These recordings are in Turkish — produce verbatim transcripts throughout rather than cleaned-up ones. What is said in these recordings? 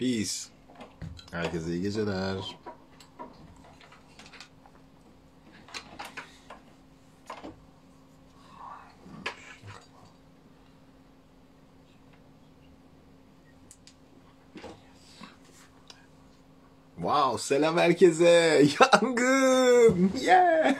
Peace. Herkese iyi geceler. Wow, selam herkese. Yangın. Yeah.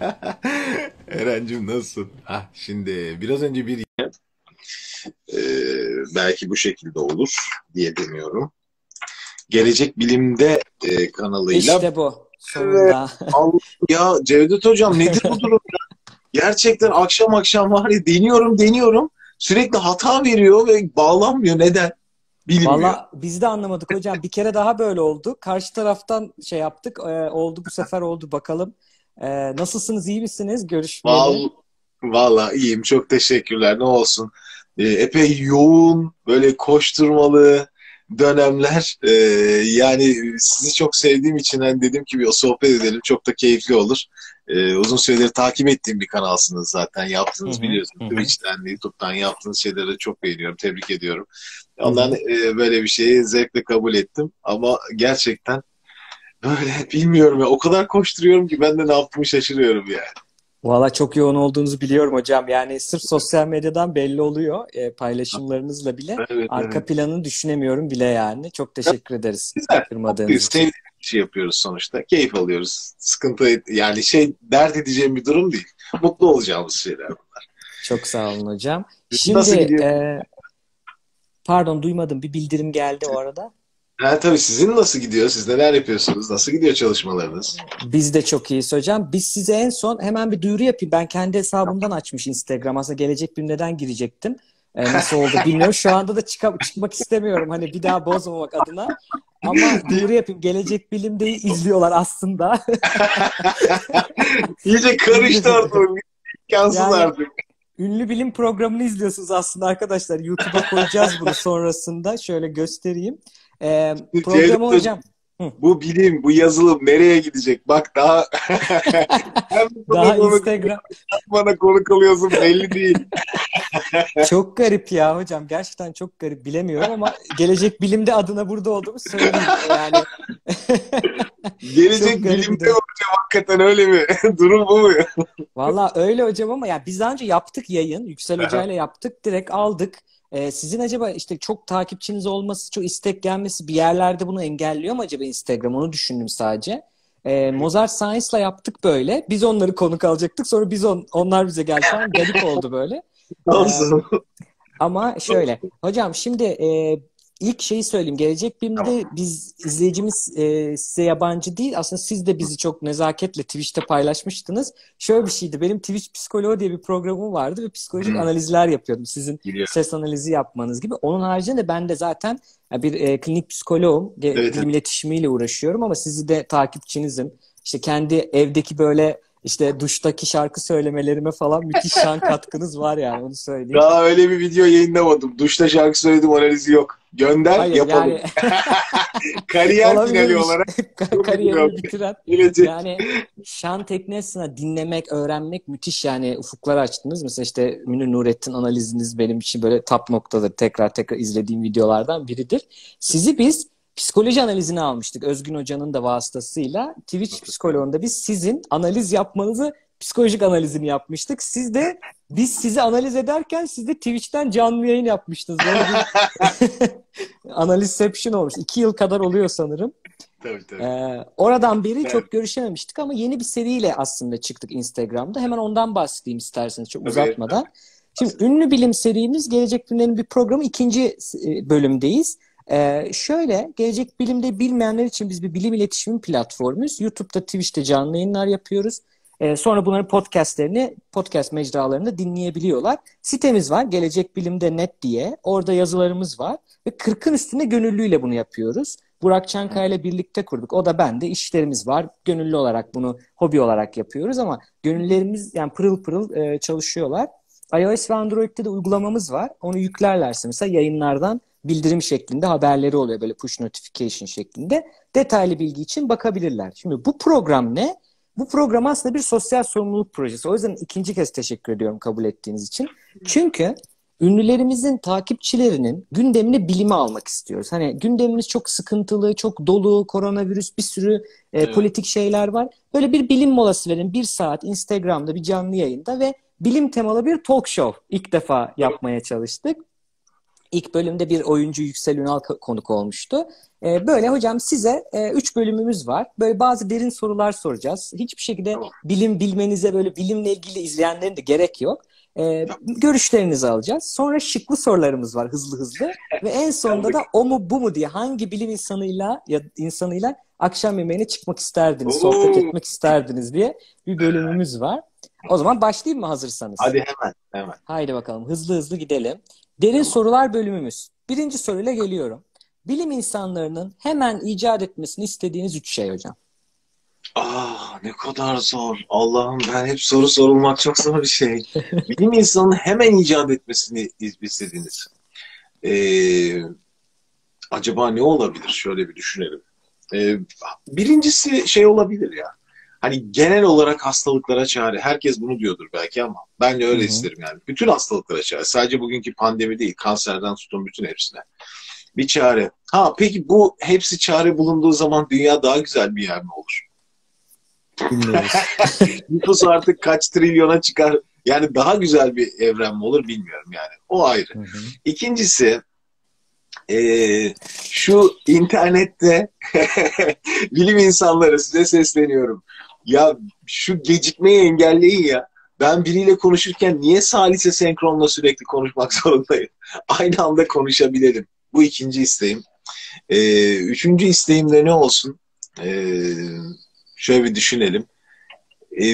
Erencim nasılsın? Ah, şimdi biraz önce bir Ee, belki bu şekilde olur diye demiyorum. Gelecek Bilim'de e, kanalıyla. İşte bu. Sonunda. Allah ya Cevdet Hocam nedir bu durum ya? Gerçekten akşam akşam var ya deniyorum deniyorum. Sürekli hata veriyor ve bağlanmıyor. Neden? Bilinmiyor. Valla biz de anlamadık hocam. Bir kere daha böyle oldu. Karşı taraftan şey yaptık. Ee, oldu bu sefer oldu. Bakalım. Ee, nasılsınız? İyi misiniz? Görüşmeyeli. Vallahi, vallahi iyiyim. Çok teşekkürler. Ne olsun. Ee, epey yoğun, böyle koşturmalı dönemler. Ee, yani sizi çok sevdiğim için hani dedim ki bir sohbet edelim. Çok da keyifli olur. Ee, uzun süredir takip ettiğim bir kanalsınız zaten. Yaptığınız Hı hı, biliyorsunuz. hı hı. Twitch'ten, YouTube'dan yaptığınız şeyleri de çok beğeniyorum. Tebrik ediyorum. Hı Ondan hı. e, böyle bir şeyi zevkle kabul ettim. Ama gerçekten böyle bilmiyorum ya. O kadar koşturuyorum ki ben de ne yaptığımı şaşırıyorum yani. Valla çok yoğun olduğunuzu biliyorum hocam. Yani sırf sosyal medyadan belli oluyor. Ee, paylaşımlarınızla bile. Evet, Arka evet. planını düşünemiyorum bile yani. Çok teşekkür ederiz Güzel. Mutluyuz. kırmadığınız için. Sevdiğimiz bir şey yapıyoruz sonuçta. Keyif alıyoruz. Sıkıntı et- yani şey dert edeceğim bir durum değil. Mutlu olacağımız şeyler bunlar. Çok sağ olun hocam. Sizin Şimdi nasıl gidiyor? e, pardon duymadım. Bir bildirim geldi o arada. Ha, tabii sizin nasıl gidiyor? Siz neler yapıyorsunuz? Nasıl gidiyor çalışmalarınız? Biz de çok iyiyiz hocam. Biz size en son hemen bir duyuru yapayım. Ben kendi hesabımdan açmış Instagram. Aslında gelecek bilimden girecektim. Ee, nasıl oldu bilmiyorum. Şu anda da çık çıkmak istemiyorum. Hani bir daha bozmamak adına. Ama duyuru yapayım. Gelecek bilimde izliyorlar aslında. İyice karıştı artık. İmkansız Yani artık. ünlü bilim programını izliyorsunuz aslında arkadaşlar. YouTube'a koyacağız bunu sonrasında. Şöyle göstereyim. Ee, Cevdet programı Hocam, hocam. Hı. bu bilim, bu yazılım nereye gidecek? Bak daha hem bana Daha konu, Instagram. bana konu kalıyorsun belli değil. Çok garip ya hocam. Gerçekten çok garip. Bilemiyorum ama gelecek bilimde adına burada olduğumu söyleyeyim. Yani Gelecek çok garip bir bilimde durum. hocam hakikaten öyle mi? Durum bu mu? Valla öyle hocam ama ya biz daha önce yaptık yayın. Yüksel Hoca Aha. ile yaptık. Direkt aldık. Ee, sizin acaba işte çok takipçiniz olması, çok istek gelmesi bir yerlerde bunu engelliyor mu acaba Instagram? Onu düşündüm sadece. Ee, Mozart Science'la yaptık böyle. Biz onları konuk alacaktık. Sonra biz on, onlar bize geldi falan. Garip oldu böyle. Ee, Olsun. Ama şöyle, hocam şimdi e, ilk şeyi söyleyeyim. Gelecek Tamam. Bilim'de biz izleyicimiz e, size yabancı değil. Aslında siz de bizi çok nezaketle Twitch'te paylaşmıştınız. Şöyle bir şeydi. Benim Twitch Psikoloğu diye bir programım vardı ve psikolojik Hmm, analizler yapıyordum. Sizin biliyorum. ses analizi yapmanız gibi. Onun haricinde ben de zaten e, bir e, klinik psikoloğum. Ge- Evet, evet. Bilim iletişimiyle uğraşıyorum ama sizi de takipçinizim. İşte kendi evdeki böyle işte duştaki şarkı söylemelerime falan müthiş şan katkınız var yani onu söyleyeyim. Daha öyle bir video yayınlamadım. Duşta şarkı söyledim analizi yok. Gönder Hayır yapalım. yani Kariyer finali olabilirmiş. olarak bunu biliyorum. Kariyerini bitiren. Gelecek. Yani şan teknesine dinlemek, öğrenmek müthiş yani ufuklar açtınız. Mesela işte Münir Nurettin analiziniz benim için böyle top noktadır. Tekrar tekrar izlediğim videolardan biridir. Sizi biz psikoloji analizine almıştık. Özgün Hoca'nın da vasıtasıyla. Twitch psikoloğunda biz sizin analiz yapmanızı psikolojik analizini yapmıştık. Siz de biz sizi analiz ederken siz de Twitch'ten canlı yayın yapmıştınız. Böyle bir analizception olmuş. İki yıl kadar oluyor sanırım. Tabii tabii. Ee, oradan beri Evet. çok görüşememiştik ama yeni bir seriyle aslında çıktık Instagram'da. Hemen ondan bahsedeyim isterseniz çok Tabii. uzatmadan. Şimdi ünlü bilim serimiz Gelecek Bilim'in bir programı ikinci e, bölümdeyiz. Ee, şöyle Gelecek Bilim'de bilmeyenler için biz bir bilim iletişimi platformuyuz. YouTube'da, Twitch'te canlı yayınlar yapıyoruz. Ee, sonra bunların podcastlerini podcast mecralarında dinleyebiliyorlar. Sitemiz var gelecekbilimde nokta net diye. Orada yazılarımız var ve kırkın üstünde gönüllüyle bunu yapıyoruz. Burak Çankaya ile birlikte kurduk. O da ben de işlerimiz var. Gönüllü olarak bunu hobi olarak yapıyoruz ama gönüllerimiz yani pırıl pırıl e, çalışıyorlar. iOS ve Android'de de uygulamamız var. Onu yüklerlerse mesela yayınlardan bildirim şeklinde haberleri oluyor böyle push notification şeklinde. Detaylı bilgi için bakabilirler. Şimdi bu program ne? Bu program aslında bir sosyal sorumluluk projesi. O yüzden ikinci kez teşekkür ediyorum kabul ettiğiniz için. Çünkü ünlülerimizin takipçilerinin gündemini bilime almak istiyoruz. Hani gündemimiz çok sıkıntılı, çok dolu, koronavirüs, bir sürü e, Evet. politik şeyler var. Böyle bir bilim molası verin. Bir saat Instagram'da bir canlı yayında ve bilim temalı bir talk show ilk defa yapmaya çalıştık. İlk bölümde bir oyuncu Yüksel Ünal konuk olmuştu. Ee, böyle hocam size e, üç bölümümüz var. Böyle bazı derin sorular soracağız. Hiçbir şekilde Tamam. bilim bilmenize böyle bilimle ilgili izleyenlerin de gerek yok. Ee, görüşlerinizi alacağız. Sonra şıklı sorularımız var hızlı hızlı. Ve en sonunda da o mu bu mu diye hangi bilim insanıyla ya insanıyla akşam yemeğine çıkmak isterdiniz, sohbet etmek isterdiniz diye bir bölümümüz var. O zaman başlayayım mı hazırsanız? Hadi hemen hemen. Haydi bakalım hızlı hızlı gidelim. Derin tamam. sorular bölümümüz. Birinci soruyla geliyorum. Bilim insanlarının hemen icat etmesini istediğiniz üç şey hocam. Ah ne kadar zor. Allah'ım ben hep soru sorulmak çok zor bir şey. Bilim insanının hemen icat etmesini istediğiniz. Ee, acaba ne olabilir? Şöyle bir düşünelim. Ee, birincisi şey olabilir ya. Hani genel olarak hastalıklara çare. Herkes bunu diyordur belki ama ben de öyle Hı-hı. isterim yani. Bütün hastalıklara çare. Sadece bugünkü pandemi değil. Kanserden tutun bütün hepsine. Bir çare. Ha peki bu hepsi çare bulunduğu zaman dünya daha güzel bir yer mi olur? Bilmiyoruz. Nüfus artık kaç trilyona çıkar. Yani daha güzel bir evren mi olur bilmiyorum yani. O ayrı. Hı hı. İkincisi Ee, şu internette bilim insanları size sesleniyorum. Ya şu gecikmeyi engelleyin ya. Ben biriyle konuşurken niye salise senkronla sürekli konuşmak zorundayım? Aynı anda konuşabilelim. Bu ikinci isteğim. Ee, üçüncü isteğim de ne olsun? Ee, şöyle bir düşünelim. Ee,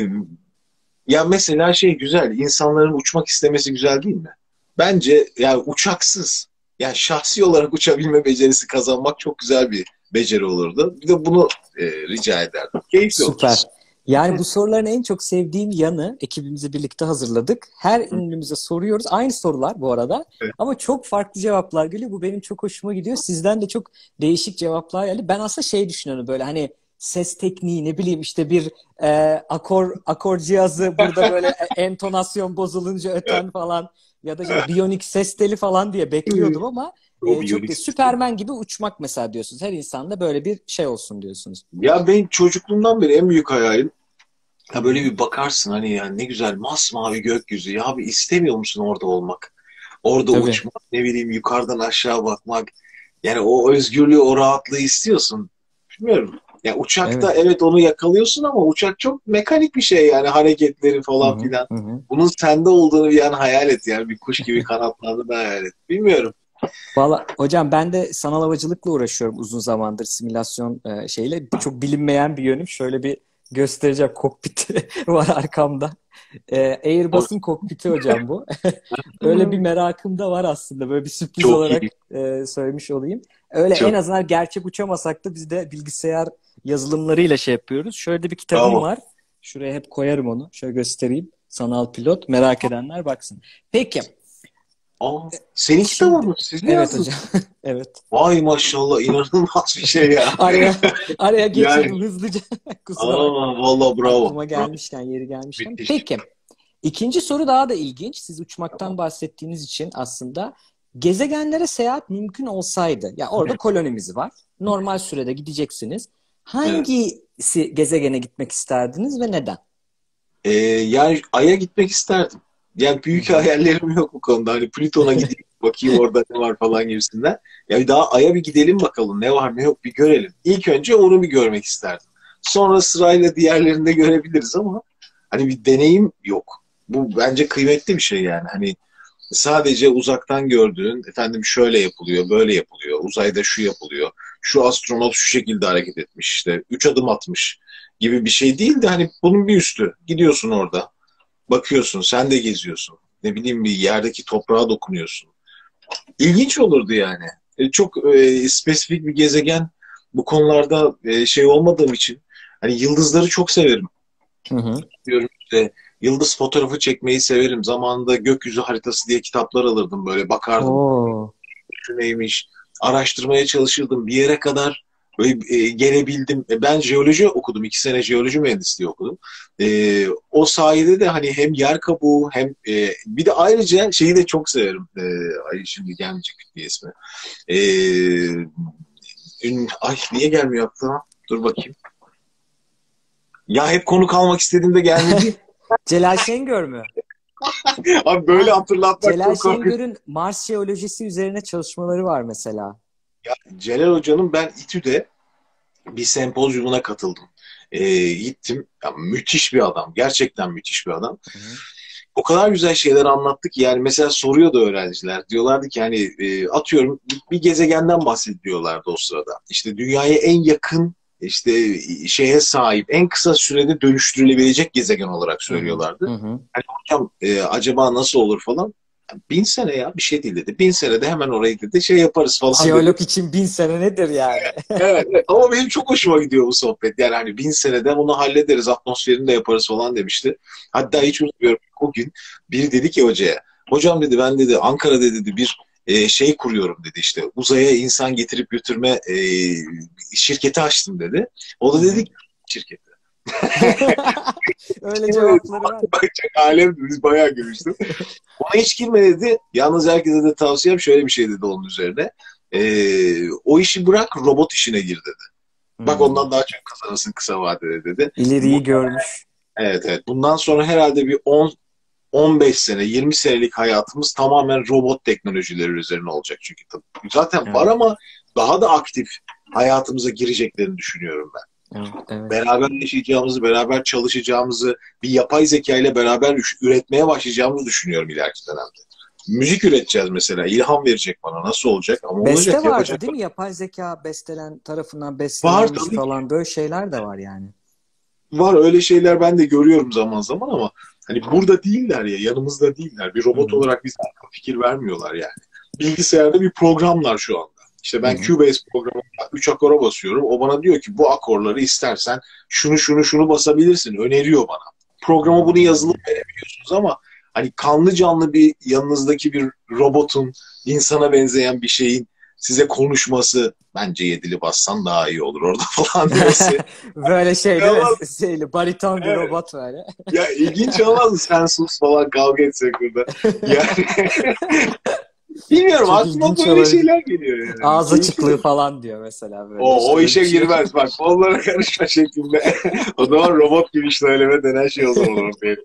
ya mesela şey güzel. İnsanların uçmak istemesi güzel değil mi? Bence yani uçaksız. Yani şahsi olarak uçabilme becerisi kazanmak çok güzel bir beceri olurdu. Bir de bunu e, rica ederdim. Keyifli olur. Süper. Yani bu soruların en çok sevdiğim yanı ekibimizi birlikte hazırladık. Her ünlümüze soruyoruz. Aynı sorular bu arada. Evet. Ama çok farklı cevaplar geliyor. Bu benim çok hoşuma gidiyor. Sizden de çok değişik cevaplar geldi. Ben aslında şey düşünüyorum böyle hani ses tekniği ne bileyim işte bir e, akor akor cihazı burada böyle entonasyon bozulunca öten falan ya da işte biyonik ses teli falan diye bekliyordum ama e, çok da Süpermen gibi uçmak mesela diyorsunuz. Her insanda böyle bir şey olsun diyorsunuz. Ya ben çocukluğumdan beri en büyük hayalim ya böyle bir bakarsın hani yani ne güzel masmavi gökyüzü ya bir istemiyor musun orada olmak? Orada Tabii. uçmak ne bileyim yukarıdan aşağı bakmak yani o özgürlüğü o rahatlığı istiyorsun. Bilmiyorum. Ya uçakta evet. evet onu yakalıyorsun ama uçak çok mekanik bir şey yani hareketleri falan hı hı, filan. Hı. Bunun sende olduğunu bir an hayal et yani bir kuş gibi kanatlandığını hayal et. Bilmiyorum. Valla hocam ben de sanal havacılıkla uğraşıyorum uzun zamandır simülasyon e, şeyle. Çok bilinmeyen bir yönüm. Şöyle bir göstereceğim kokpit var arkamda. E, Airbus'un kokpiti hocam bu. Öyle bir merakım da var aslında. Böyle bir sürpriz çok olarak e, söylemiş olayım. Öyle çok. En azından gerçek uçamasak da biz de bilgisayar yazılımlarıyla şey yapıyoruz. Şöyle de bir kitabım Bravo. var. Şuraya hep koyarım onu. Şöyle göstereyim. Sanal pilot. Merak edenler baksın. Peki. Aa, senin kitabın mı? Siz mi evet yazdınız? hocam. Evet. Vay maşallah inanılmaz bir şey ya. araya araya geçelim yani. Hızlıca. Aa, vallahi bravo. Aklıma gelmişken, yeri gelmişken. Müthiş. Peki. İkinci soru daha da ilginç. Siz uçmaktan tamam. bahsettiğiniz için aslında gezegenlere seyahat mümkün olsaydı. Ya yani orada kolonimiz var. Normal sürede gideceksiniz. Hangisi evet. gezegene gitmek isterdiniz ve neden? Ee, yani Ay'a gitmek isterdim. Yani büyük Hı-hı. hayallerim yok bu konuda. Hani Plüton'a gideyim bakayım orada ne var falan gibisinden. Yani daha Ay'a bir gidelim bakalım ne var ne yok bir görelim. İlk önce onu bir görmek isterdim. Sonra sırayla diğerlerini de görebiliriz ama hani bir deneyim yok. Bu bence kıymetli bir şey yani. Hani sadece uzaktan gördüğün efendim şöyle yapılıyor, böyle yapılıyor. Uzayda şu yapılıyor. Şu astronot şu şekilde hareket etmiş işte. Üç adım atmış gibi bir şey değil de hani bunun bir üstü. Gidiyorsun orada. Bakıyorsun, sen de geziyorsun. Ne bileyim bir yerdeki toprağa dokunuyorsun. İlginç olurdu yani. E, çok e, spesifik bir gezegen bu konularda e, şey olmadığım için hani yıldızları çok severim. Hı hı. Diyorum işte yıldız fotoğrafı çekmeyi severim. Zamanında gökyüzü haritası diye kitaplar alırdım böyle bakardım. Oo. Şu neymiş? Araştırmaya çalışırdım. Bir yere kadar böyle, e, gelebildim. E, ben jeoloji okudum. iki sene jeoloji mühendisliği okudum. E, o sayede de hani hem yer kabuğu hem e, bir de ayrıca şeyi de çok severim. E, ay şimdi gelmeyecek bir ismi. E, ün, ay niye gelmiyor aklıma? Dur bakayım. Ya hep konuk almak istediğimde gelmedi. Celal Şengör mü? Abi böyle Ha, hatırlatmak Celal çok korkunç. Şengör'ün Mars jeolojisi üzerine çalışmaları var mesela. Ya, Celal Hoca'nın ben İTÜ'de bir sempozyumuna katıldım. Ee, gittim. Ya, müthiş bir adam. Gerçekten müthiş bir adam. Hı hı. O kadar güzel şeyler anlattık ki yani mesela soruyordu öğrenciler. Diyorlardı ki hani e, atıyorum bir gezegenden bahsediyorlardı o sırada. İşte dünyaya en yakın işte şeye sahip en kısa sürede dönüştürülebilecek gezegen olarak Hı hı. söylüyorlardı. Hı hı. Hani hocam e, acaba nasıl olur falan. Bin sene ya bir şey değil dedi. Bin senede hemen orayı dedi şey yaparız falan dedi. Jeolog için bin sene nedir yani? Evet, evet. Ama benim çok hoşuma gidiyor bu sohbet. Yani hani bin senede bunu hallederiz, atmosferini de yaparız falan demişti. Hatta hiç unutmuyorum o gün biri dedi ki hocaya, hocam dedi ben dedi Ankara'da dedi bir e, şey kuruyorum dedi işte uzaya insan getirip götürme e, şirketi açtım dedi. O Hı da dedi hı. ki şirketi. Öyle cevapları var. Bak çok alem biz bayağı gülüştük. Ona hiç girme dedi. Yalnız herkese de tavsiyem şöyle bir şey dedi onun üzerine. E, o işi bırak robot işine gir dedi. Bak Hmm. ondan daha çok kazanırsın kısa vadede dedi. Bu, İleriyi görmüş. evet evet. Bundan sonra herhalde bir on on beş sene, yirmi senelik hayatımız tamamen robot teknolojileri üzerine olacak çünkü tabii. Zaten var Evet, ama daha da aktif hayatımıza gireceklerini düşünüyorum ben. evet, evet. Beraber yaşayacağımızı, beraber çalışacağımızı, bir yapay zeka ile beraber üretmeye başlayacağımızı düşünüyorum ileriki dönemde. Müzik üreteceğiz mesela. İlham verecek bana. Nasıl olacak? Ama olacak, Beste vardı yapacak. değil mi? Yapay zeka bestelen tarafından Var bestelenmiş tabii. falan böyle şeyler de var yani. Var öyle şeyler ben de görüyorum zaman zaman ama hani burada değiller ya yanımızda değiller. Bir Hı robot hı, olarak bize fikir vermiyorlar yani. Bilgisayarda bir programlar şu anda. İşte hı ben hı, Cubase programında üç akora basıyorum. O bana diyor ki bu akorları istersen şunu şunu şunu basabilirsin. Öneriyor bana. Programa bunu yazılıp hmm. verebiliyorsunuz ama hani kanlı canlı bir yanınızdaki bir robotun insana benzeyen bir şeyin size konuşması bence yedili bassan daha iyi olur orada falan demesi. Böyle şey değil mi? İnanılmaz. Şeyli, bariton bir Evet. robot böyle. Ya ilginç olmaz mı? Sen sus falan kavga etsek burada. Yani bilmiyorum Çok aklıma ilginç böyle olabilir. şeyler geliyor yani. Ağız Keyifli açıklığı olur. falan diyor mesela böyle. O, İşte o öyle bir işe şey. girmez. Bak onlara karışma şeklinde. O zaman robot gibi söyleme denen şey o zaman ortaya.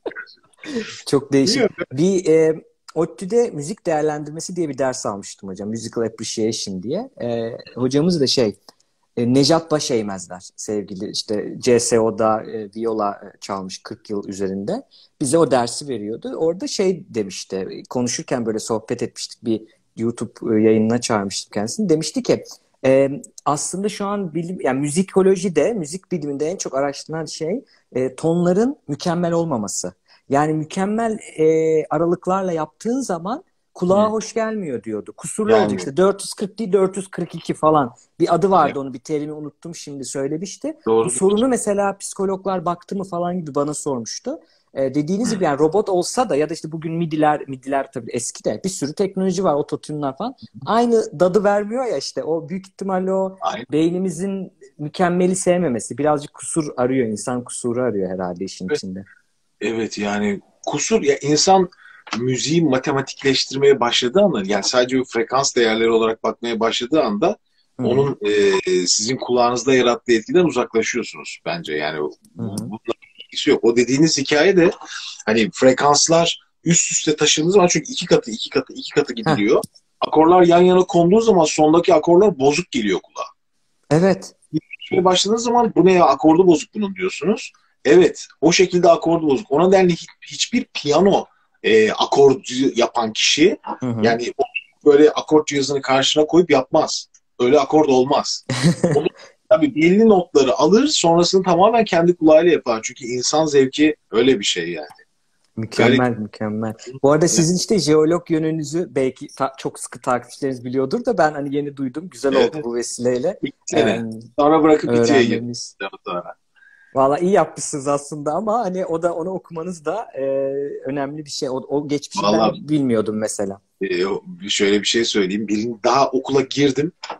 Çok değişik. Bilmiyorum. Bir e, ODTÜ'de müzik değerlendirmesi diye bir ders almıştım hocam. Musical Appreciation diye. E, hocamız da şey e, Nejat Başeymezler sevgili işte C S O'da e, viola e, çalmış kırk yıl üzerinde. Bize o dersi veriyordu. Orada şey demişti. Konuşurken böyle sohbet etmiştik. Bir YouTube e, yayınına çağırmıştık kendisini. Demişti ki e, aslında şu an bilim yani müzikolojide, müzik biliminde en çok araştırılan şey e, tonların mükemmel olmaması. Yani mükemmel e, aralıklarla yaptığın zaman kulağa Hı, hoş gelmiyor diyordu. Kusurlu olacak gelmiyor. işte dört yüz kırk değil dört yüz kırk iki falan. Bir adı Ya, vardı onu bir terimi unuttum şimdi söylemişti. Bu doğru sorunu diyorsun. mesela psikologlar baktı mı falan gibi bana sormuştu. Ee, dediğiniz gibi yani robot olsa da ya da işte bugün midiler midiler tabii eski de bir sürü teknoloji var ototune'lar falan. Aynı dadı vermiyor ya işte o büyük ihtimalle o Aynen. beynimizin mükemmeli sevmemesi. Birazcık kusur arıyor insan kusuru arıyor herhalde işin içinde. Evet yani kusur ya insan müziği matematikleştirmeye başladığı anda yani sadece bir frekans değerleri olarak bakmaya başladığı anda Hı hı, onun e, sizin kulağınızda yarattığı etkiden uzaklaşıyorsunuz bence. Yani hı bu, hı. bununla ilgisi yok. O dediğiniz hikaye de hani frekanslar üst üste taşındığı zaman çünkü iki katı iki katı iki katı Heh, gidiliyor. Akorlar yan yana konduğu zaman sondaki akorlar bozuk geliyor kulağa. evet. Şimdi başladığınız zaman bu ne ya akordu bozuk bunun diyorsunuz. Evet o şekilde akordu bozuk. O nedenle hiç, hiçbir piyano e, akorcu yapan kişi Hı hı. yani o böyle akort cihazını karşına koyup yapmaz. Öyle akord olmaz. Onu tabii belli notları alır sonrasını tamamen kendi kulağıyla yapar. Çünkü insan zevki öyle bir şey yani. Garip. Mükemmel, mükemmel. Bu arada sizin işte jeolog yönünüzü belki ta- çok sıkı takipçileriniz biliyordur da ben hani yeni duydum. Güzel oldu Evet. bu vesileyle İki e, sene. Sonra bırakıp İTÜ'ye girdim. öğrenmemiz. Sonra. Valla iyi yapmışsınız aslında ama hani o da onu okumanız da e, önemli bir şey. O, o geçmişi ben Vallahi bilmiyordum mesela. e, şöyle bir şey söyleyeyim. Birin, daha okula girdim.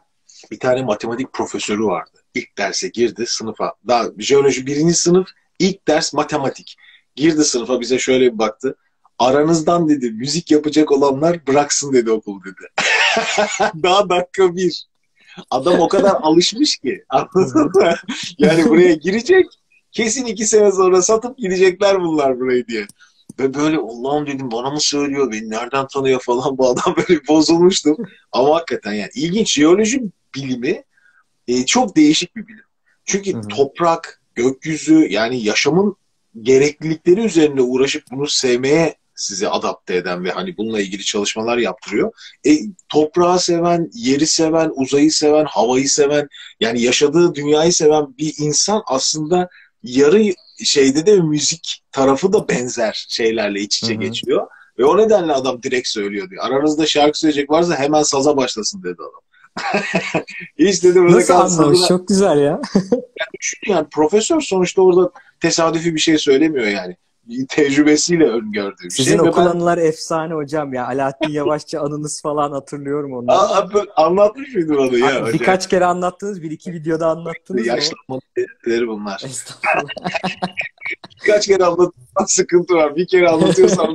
Bir tane matematik profesörü vardı. İlk derse girdi sınıfa. Daha jeoloji birinci sınıf, ilk ders matematik. Girdi sınıfa, bize şöyle bir baktı. Aranızdan dedi müzik yapacak olanlar bıraksın dedi okul dedi. Daha dakika bir. Adam o kadar alışmış ki. Anladın mı? Yani buraya girecek. Kesin iki sene sonra satıp gidecekler bunlar burayı diye. Ve böyle Allah'ım dedim, bana mı söylüyor, beni nereden tanıyor falan, bu adam böyle bozulmuştum. Ama hakikaten yani ilginç, jeoloji bilimi e, çok değişik bir bilim. Çünkü Hı hı. toprak, gökyüzü, yani yaşamın gereklilikleri üzerine uğraşıp bunu sevmeye sizi adapte eden ve hani bununla ilgili çalışmalar yaptırıyor. E, toprağı seven, yeri seven, uzayı seven, havayı seven, yani yaşadığı dünyayı seven bir insan aslında yarı şeyde de müzik tarafı da benzer şeylerle iç içe Hı hı. geçiyor. Ve o nedenle adam direkt söylüyor diyor. Aranızda şarkı söyleyecek varsa hemen saza başlasın dedi adam. Hiç dedi burada Nasıl kalsın. anlamış? Çok güzel ya. Düşün yani, profesör sonuçta orada tesadüfi bir şey söylemiyor yani. Tecrübesiyle öngördüğü bir Sizin şey. Ve okul ben anılar efsane hocam ya. Alaaddin Yavaşça anınız falan hatırlıyorum onları. Aa, anlatmış mıydım onu ya A- hocam? Birkaç kere anlattınız. Bir iki videoda anlattınız mı? Yaşlanma belirtileri bunlar. Estağfurullah. Birkaç kere anlatırsan sıkıntı var. Bir kere anlatıyorsam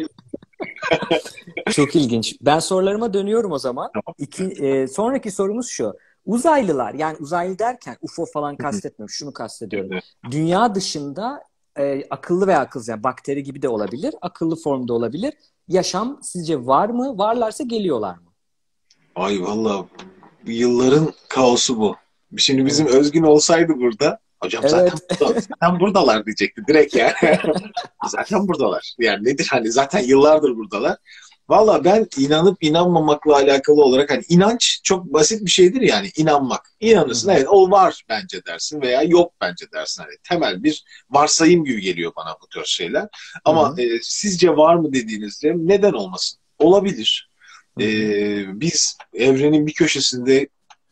Çok ilginç. Ben sorularıma dönüyorum o zaman. tamam. İki, e, sonraki sorumuz şu. Uzaylılar, yani uzaylı derken U F O falan kastetmiyorum. Şunu kastediyorum. Dünya dışında e, akıllı veya akılsız, yani bakteri gibi de olabilir, akıllı formda olabilir. Yaşam sizce var mı? Varlarsa geliyorlar mı? Ay valla yılların kaosu bu. Şimdi bizim Evet. Özgün olsaydı burada, hocam zaten Evet. burada, zaten buradalar diyecekti direkt yani. Zaten buradalar. Yani nedir hani, zaten yıllardır buradalar. Valla ben inanıp inanmamakla alakalı olarak, hani inanç çok basit bir şeydir yani, inanmak. İnanırsın, Hı hı. evet o var bence dersin veya yok bence dersin. Hani temel bir varsayım gibi geliyor bana bu tür şeyler. Hı Ama hı. e, sizce var mı dediğinizde neden olmasın? Olabilir. Hı E, hı. biz evrenin bir köşesinde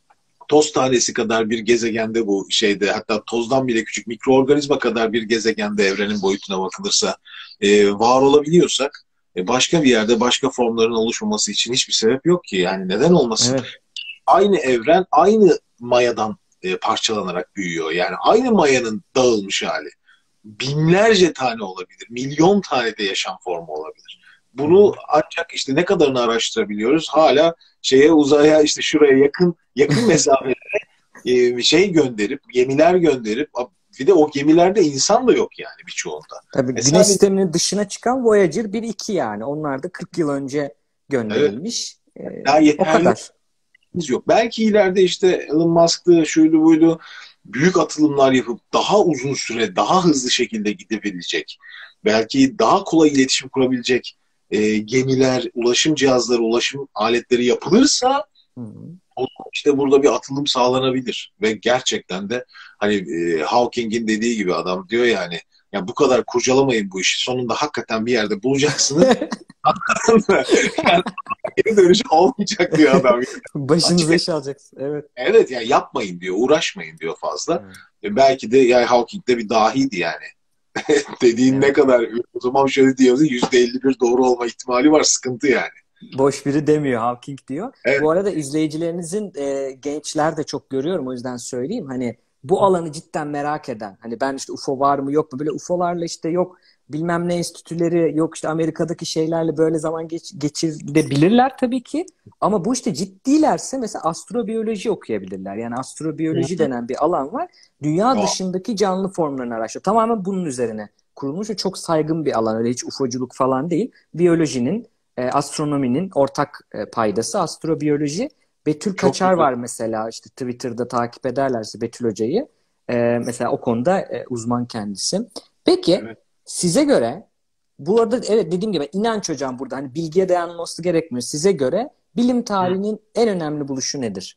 toz tanesi kadar bir gezegende, bu şeyde hatta tozdan bile küçük mikroorganizma kadar bir gezegende evrenin boyutuna bakılırsa e, var olabiliyorsak, e, başka bir yerde başka formların oluşmaması için hiçbir sebep yok ki. Yani neden olmasın? Evet. Aynı evren aynı mayadan e, parçalanarak büyüyor. Yani aynı mayanın dağılmış hali. Binlerce tane olabilir, milyon tane de yaşam formu olabilir. Hı hı. Bunu ancak işte ne kadarını araştırabiliyoruz? Hala şeye, uzaya, işte şuraya yakın yakın mesafe e, şey gönderip, gemiler gönderip, bir de o gemilerde insan da yok yani birçoğunda. Tabii E Güneş sadece, sisteminin dışına çıkan Voyager bir iki yani. Onlar da kırk yıl önce evet, gönderilmiş. Ee, daha o yeterli kadar. yok. Belki ileride işte Elon Musk'tı, şuydu buydu, büyük atılımlar yapıp daha uzun süre, daha hızlı şekilde gidebilecek, belki daha kolay iletişim kurabilecek e, gemiler, ulaşım cihazları, ulaşım aletleri yapılırsa, Hı hı. o zaman işte burada bir atılım sağlanabilir. Ve gerçekten de hani e, Hawking'in dediği gibi, adam diyor yani, ya bu kadar kurcalamayın bu işi. Sonunda hakikaten bir yerde bulacaksınız. Yani geri dönüş olmayacak diyor adam. Açık. Başınıza iş alacaksın. Evet. Evet ya, yapmayın diyor, uğraşmayın diyor fazla. Evet. E, belki de yani Hawking de bir dahiydi yani. Dediğin ne Evet. kadar, o zaman şöyle diyordu, yüzde elli bir doğru olma ihtimali var, sıkıntı yani. Boş biri demiyor, Hawking diyor. Evet. Bu arada izleyicilerinizin e, gençler de çok görüyorum, o yüzden söyleyeyim. Hani bu alanı cidden merak eden, hani ben işte U F O var mı yok mu, böyle U F O'larla işte yok bilmem ne enstitüleri, yok işte Amerika'daki şeylerle böyle zaman geç, geçirebilirler tabii ki. Ama bu işte ciddilerse mesela astrobiyoloji okuyabilirler. Yani astrobiyoloji denen bir alan var. Dünya Aa, dışındaki canlı formlarını araştırıyor. Tamamen bunun üzerine kurulmuş ve çok saygın bir alan. Öyle hiç U F O'culuk falan değil. Biyolojinin, e, astronominin ortak e, paydası astrobiyoloji. Betül çok Kaçar güzel. var mesela, işte Twitter'da takip ederlerse Betül Hoca'yı. E, mesela o konuda e, uzman kendisi. Peki Evet. size göre, bu arada evet dediğim gibi inanç hocam burada, hani bilgiye dayanması gerekmiyor. Size göre bilim Hı. tarihinin en önemli buluşu nedir?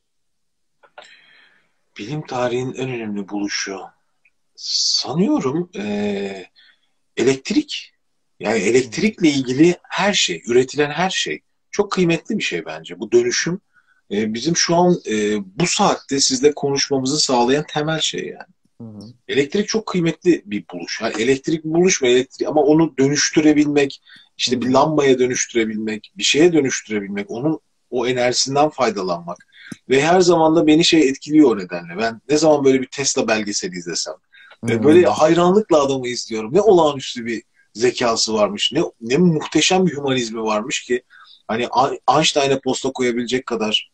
Bilim tarihinin en önemli buluşu sanıyorum e, elektrik. Yani Hı hı. elektrikle ilgili her şey, üretilen her şey çok kıymetli bir şey bence. Bu dönüşüm e, bizim şu an e, bu saatte sizle konuşmamızı sağlayan temel şey yani. Hı hı. Elektrik çok kıymetli bir buluş. Yani elektrik bir buluş mu, elektrik, ama onu dönüştürebilmek, Hı işte bir hı. lambaya dönüştürebilmek, bir şeye dönüştürebilmek, onun o enerjisinden faydalanmak. Ve her zaman da beni şey etkiliyor o nedenle. Ben ne zaman böyle bir Tesla belgeseli izlesem, e, böyle Hmm. hayranlıkla adamı izliyorum. Ne olağanüstü bir zekası varmış, ne, ne muhteşem bir hümanizmi varmış ki. Hani Einstein'a posta koyabilecek kadar.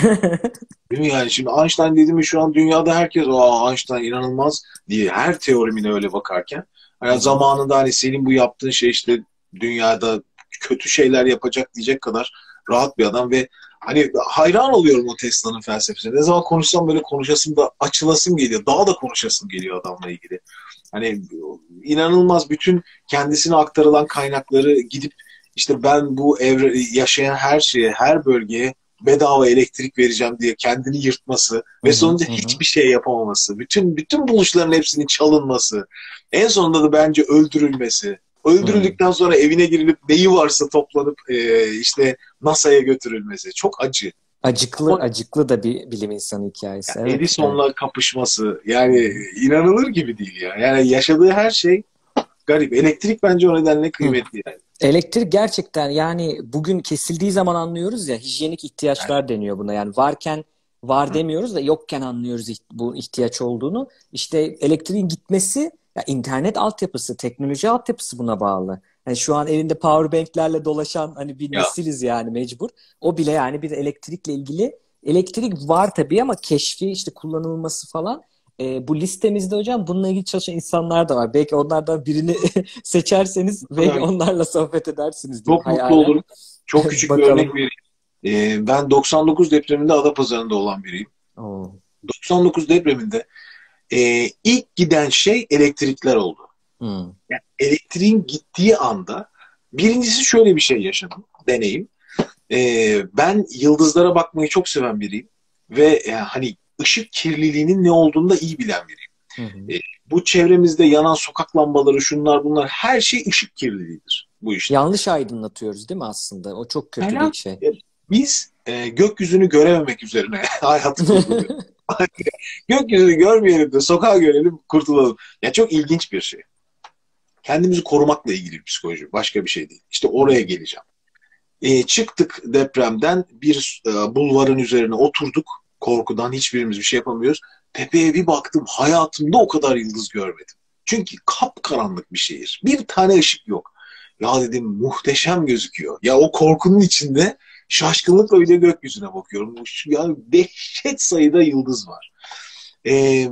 Değil mi yani? Şimdi Einstein dedi mi şu an dünyada herkes aa Einstein inanılmaz diye her teorimine öyle bakarken. Hı Hani hı. zamanında hani senin bu yaptığın şey işte dünyada kötü şeyler yapacak diyecek kadar rahat bir adam ve hani hayran oluyorum o Tesla'nın felsefesine. Ne zaman konuşsam böyle konuşasım da açılasım geliyor. Daha da konuşasım geliyor adamla ilgili. Hani inanılmaz bütün kendisine aktarılan kaynakları gidip işte ben bu evre yaşayan her şeye, her bölgeye bedava elektrik vereceğim diye kendini yırtması Hı ve hı. sonuçta Hı hı. hiçbir şey yapamaması, bütün bütün buluşların hepsinin çalınması, en sonunda da bence öldürülmesi. Hı. Öldürüldükten sonra evine girilip neyi varsa toplanıp e, işte NASA'ya götürülmesi. Çok acı. Acıklı, Ama acıklı da bir bilim insanı hikayesi. Evet, evet. Edison'la kapışması Hı yani hı. inanılır gibi değil ya. Yani yaşadığı her şey garip. Elektrik bence o nedenle Hı. kıymetli yani. Elektrik gerçekten yani bugün kesildiği zaman anlıyoruz ya, hijyenik ihtiyaçlar deniyor buna. Yani varken var demiyoruz da yokken anlıyoruz iht- bu ihtiyaç olduğunu. İşte elektriğin gitmesi ya, internet altyapısı, teknoloji altyapısı buna bağlı. Yani şu an elinde powerbanklerle dolaşan hani bir Ya nesiliz yani, mecbur. O bile yani bir elektrikle ilgili. Elektrik var tabii ama keşfi, işte kullanılması falan. E, bu listemizde hocam bununla ilgili çalışan insanlar da var. Belki onlardan birini seçerseniz belki onlarla sohbet edersiniz diyeyim çok mutlu hayalen. olurum. Çok küçük bir örnek Bakalım. vereyim. Ee, ben doksan dokuz depreminde Adapazarı'nda olan biriyim. Oo. doksan dokuz depreminde e, ilk giden şey elektrikler oldu. Hmm. Yani elektriğin gittiği anda birincisi şöyle bir şey yaşadım, deneyim. Ee, ben yıldızlara bakmayı çok seven biriyim. Ve e, hani ışık kirliliğinin ne olduğunu da iyi bilen biriyim. Hı hı. E, bu çevremizde yanan sokak lambaları, şunlar bunlar her şey ışık kirliliğidir bu işte. Yanlış aydınlatıyoruz değil mi aslında? O çok kötü bir Hala şey. e, biz e, gökyüzünü görememek üzerine hayatı kurguluyoruz. Gökyüzünü görmeyelim de sokağa görelim, kurtulalım. Ya çok ilginç bir şey. Kendimizi korumakla ilgili bir psikoloji. Başka bir şey değil. İşte oraya geleceğim. E, çıktık depremden bir e, bulvarın üzerine oturduk. Korkudan hiçbirimiz bir şey yapamıyoruz. Tepeye bir baktım. Hayatımda o kadar yıldız görmedim. Çünkü kapkaranlık bir şehir. Bir tane ışık yok. Ya dedim muhteşem gözüküyor. Ya o korkunun içinde şaşkınlıkla bir de gökyüzüne bakıyorum. Ya dehşet sayıda yıldız var. E,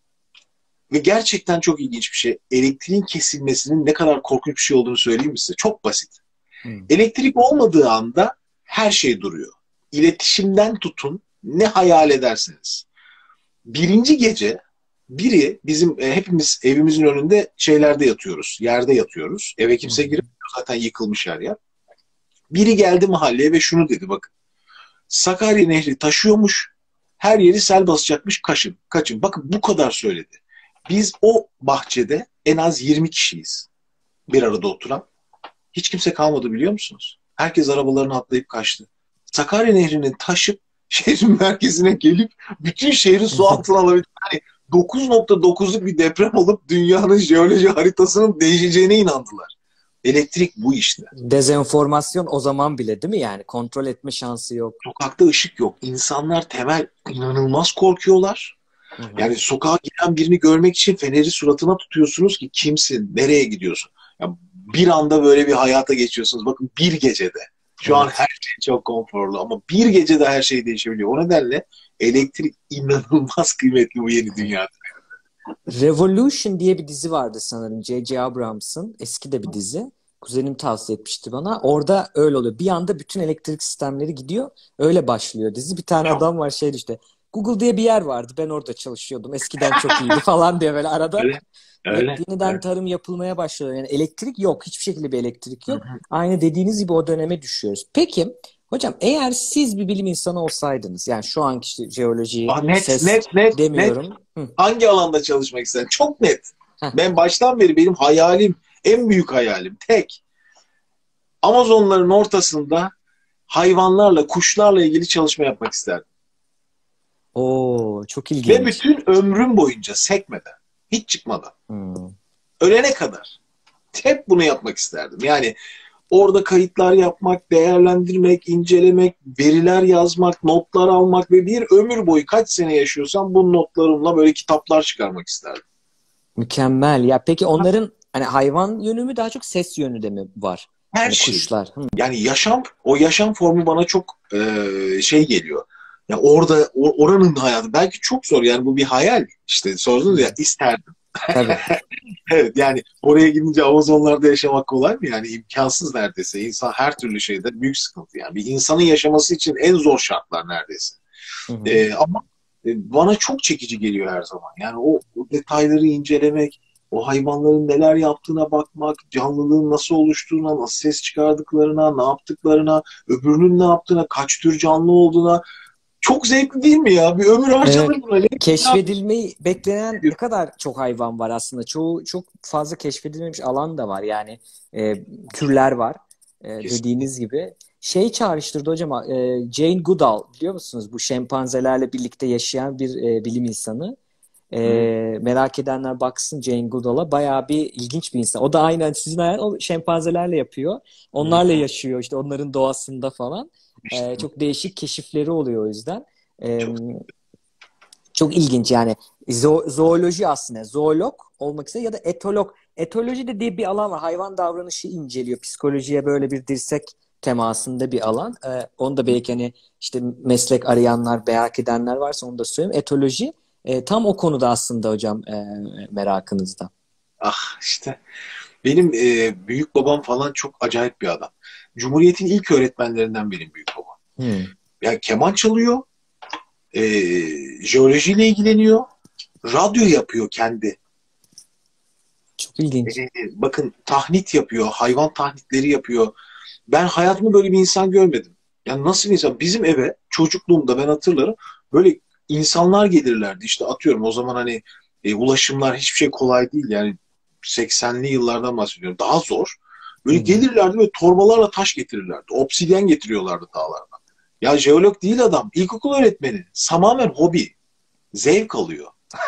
ve gerçekten çok ilginç bir şey. Elektriğin kesilmesinin ne kadar korkunç bir şey olduğunu söyleyeyim mi size? Çok basit. Hmm. Elektrik olmadığı anda her şey duruyor. İletişimden tutun ne hayal ederseniz. Birinci gece biri bizim e, hepimiz evimizin önünde şeylerde yatıyoruz. Yerde yatıyoruz. Eve Hı kimse hı. girmiyor. Zaten yıkılmış her yer. Biri geldi mahalleye ve şunu dedi bakın. Sakarya Nehri taşıyormuş. Her yeri sel basacakmış. Kaçın. Kaçın. Bakın bu kadar söyledi. Biz o bahçede en az yirmi kişiyiz. Bir arada oturan. Hiç kimse kalmadı biliyor musunuz? Herkes arabalarını atlayıp kaçtı. Sakarya Nehri'nin taşıp şehrin merkezine gelip bütün şehri su altına alabildi. Yani dokuz nokta dokuzluk bir deprem olup dünyanın jeoloji haritasının değişeceğine inandılar. Elektrik bu işte. Dezenformasyon o zaman bile değil mi yani? Kontrol etme şansı yok. Sokakta ışık yok. İnsanlar temel inanılmaz korkuyorlar. Hı hı. Yani sokağa giden birini görmek için feneri suratına tutuyorsunuz ki kimsin, nereye gidiyorsun? Ya bir anda böyle bir hayata geçiyorsunuz. Bakın bir gecede. Şu an Evet. her şey çok konforlu ama bir gecede her şey değişebiliyor. O nedenle elektrik inanılmaz kıymetli bu yeni dünyada. Revolution diye bir dizi vardı sanırım. J J. Abrams'ın. Eski de bir dizi. Kuzenim tavsiye etmişti bana. Orada öyle oluyor. Bir anda bütün elektrik sistemleri gidiyor. Öyle başlıyor dizi. Bir tane adam var şey işte. Google diye bir yer vardı. Ben orada çalışıyordum. Eskiden çok iyiydi falan diye böyle arada. Öyle, Ve öyle. yeniden öyle. tarım yapılmaya başlıyor. Yani elektrik yok. Hiçbir şekilde bir elektrik Hı yok. hı. Aynı dediğiniz gibi o döneme düşüyoruz. Peki hocam, eğer siz bir bilim insanı olsaydınız, yani şu anki işte jeoloji, Ah, net, ses net, net, net. demiyorum. Hı. Hangi alanda çalışmak istersin? Çok net. Heh. Ben baştan beri benim hayalim, en büyük hayalim, tek. Amazonların ortasında hayvanlarla, kuşlarla ilgili çalışma yapmak isterdim. Oo, çok Ve ilginç. bütün ömrüm boyunca sekmeden, hiç çıkmadan, Hmm. ölene kadar hep bunu yapmak isterdim. Yani orada kayıtlar yapmak, değerlendirmek, incelemek, veriler yazmak, notlar almak ve bir ömür boyu kaç sene yaşıyorsam bu notlarımla böyle kitaplar çıkarmak isterdim. Mükemmel. Ya peki onların hani hayvan yönü mü daha çok ses yönü de mi var? Her Hani şey. kuşlar. Hı. Yani yaşam, o yaşam formu bana çok e, şey geliyor. Ya orada o- oranın hayatı belki çok zor. Yani bu bir hayal. İşte sordunuz ya, isterdim. Tabii. Evet, yani oraya gidince Amazonlarda yaşamak kolay mı? Yani imkansız neredeyse. İnsan her türlü şeyde büyük sıkıntı. Yani bir insanın yaşaması için en zor şartlar neredeyse. Hı hı. Ee, ama e, bana çok çekici geliyor her zaman. Yani o, o detayları incelemek, o hayvanların neler yaptığına bakmak, canlılığın nasıl oluştuğuna, nasıl ses çıkardıklarına, ne yaptıklarına, öbürünün ne yaptığına, kaç tür canlı olduğuna. Çok zevkli değil mi ya? Bir ömür Evet. harcanır buna. Ne- Keşfedilmeyi beklenen ne kadar çok hayvan var aslında. Çoğu çok fazla keşfedilmemiş alan da var. Yani e, türler var. E, Kesin. dediğiniz gibi. Şey çağrıştırdı hocam. E, Jane Goodall biliyor musunuz? Bu şempanzelerle birlikte yaşayan bir e, bilim insanı. E, Hı. merak edenler baksın Jane Goodall'a. Bayağı bir ilginç bir insan. O da aynen sizin hayal o şempanzelerle yapıyor. Onlarla Hı. yaşıyor işte onların doğasında falan. İşte E, çok değişik keşifleri oluyor o yüzden. E, çok. çok ilginç yani. Zo- zooloji aslında. Zoolog olmak üzere ya da etolog. Etoloji de diye bir alan var. Hayvan davranışı inceliyor. Psikolojiye böyle bir dirsek temasında bir alan. Ee, onu da belki hani işte meslek arayanlar, merak edenler varsa onu da söyleyeyim. Etoloji e, tam o konuda aslında hocam e, merakınızda. Ah işte. Benim e, büyük babam falan çok acayip bir adam. Cumhuriyet'in ilk öğretmenlerinden benim büyük babam. Hmm, Yani keman çalıyor, e, jeolojiyle ilgileniyor, radyo yapıyor kendi. çok ilginç. E, bakın tahnit yapıyor, hayvan tahnitleri yapıyor. Ben hayatımda böyle bir insan görmedim. Yani nasıl bir insan? Bizim eve çocukluğumda ben hatırlarım böyle insanlar gelirlerdi. İşte atıyorum o zaman hani e, ulaşımlar hiçbir şey kolay değil. Yani seksenli yıllardan bahsediyorum. Daha zor. Hı Böyle hı. gelirlerdi ve torbalarla taş getirirlerdi. Obsidyen getiriyorlardı dağlardan. Ya jeolog değil adam. İlkokul öğretmeni. Tamamen hobi. Zevk alıyor.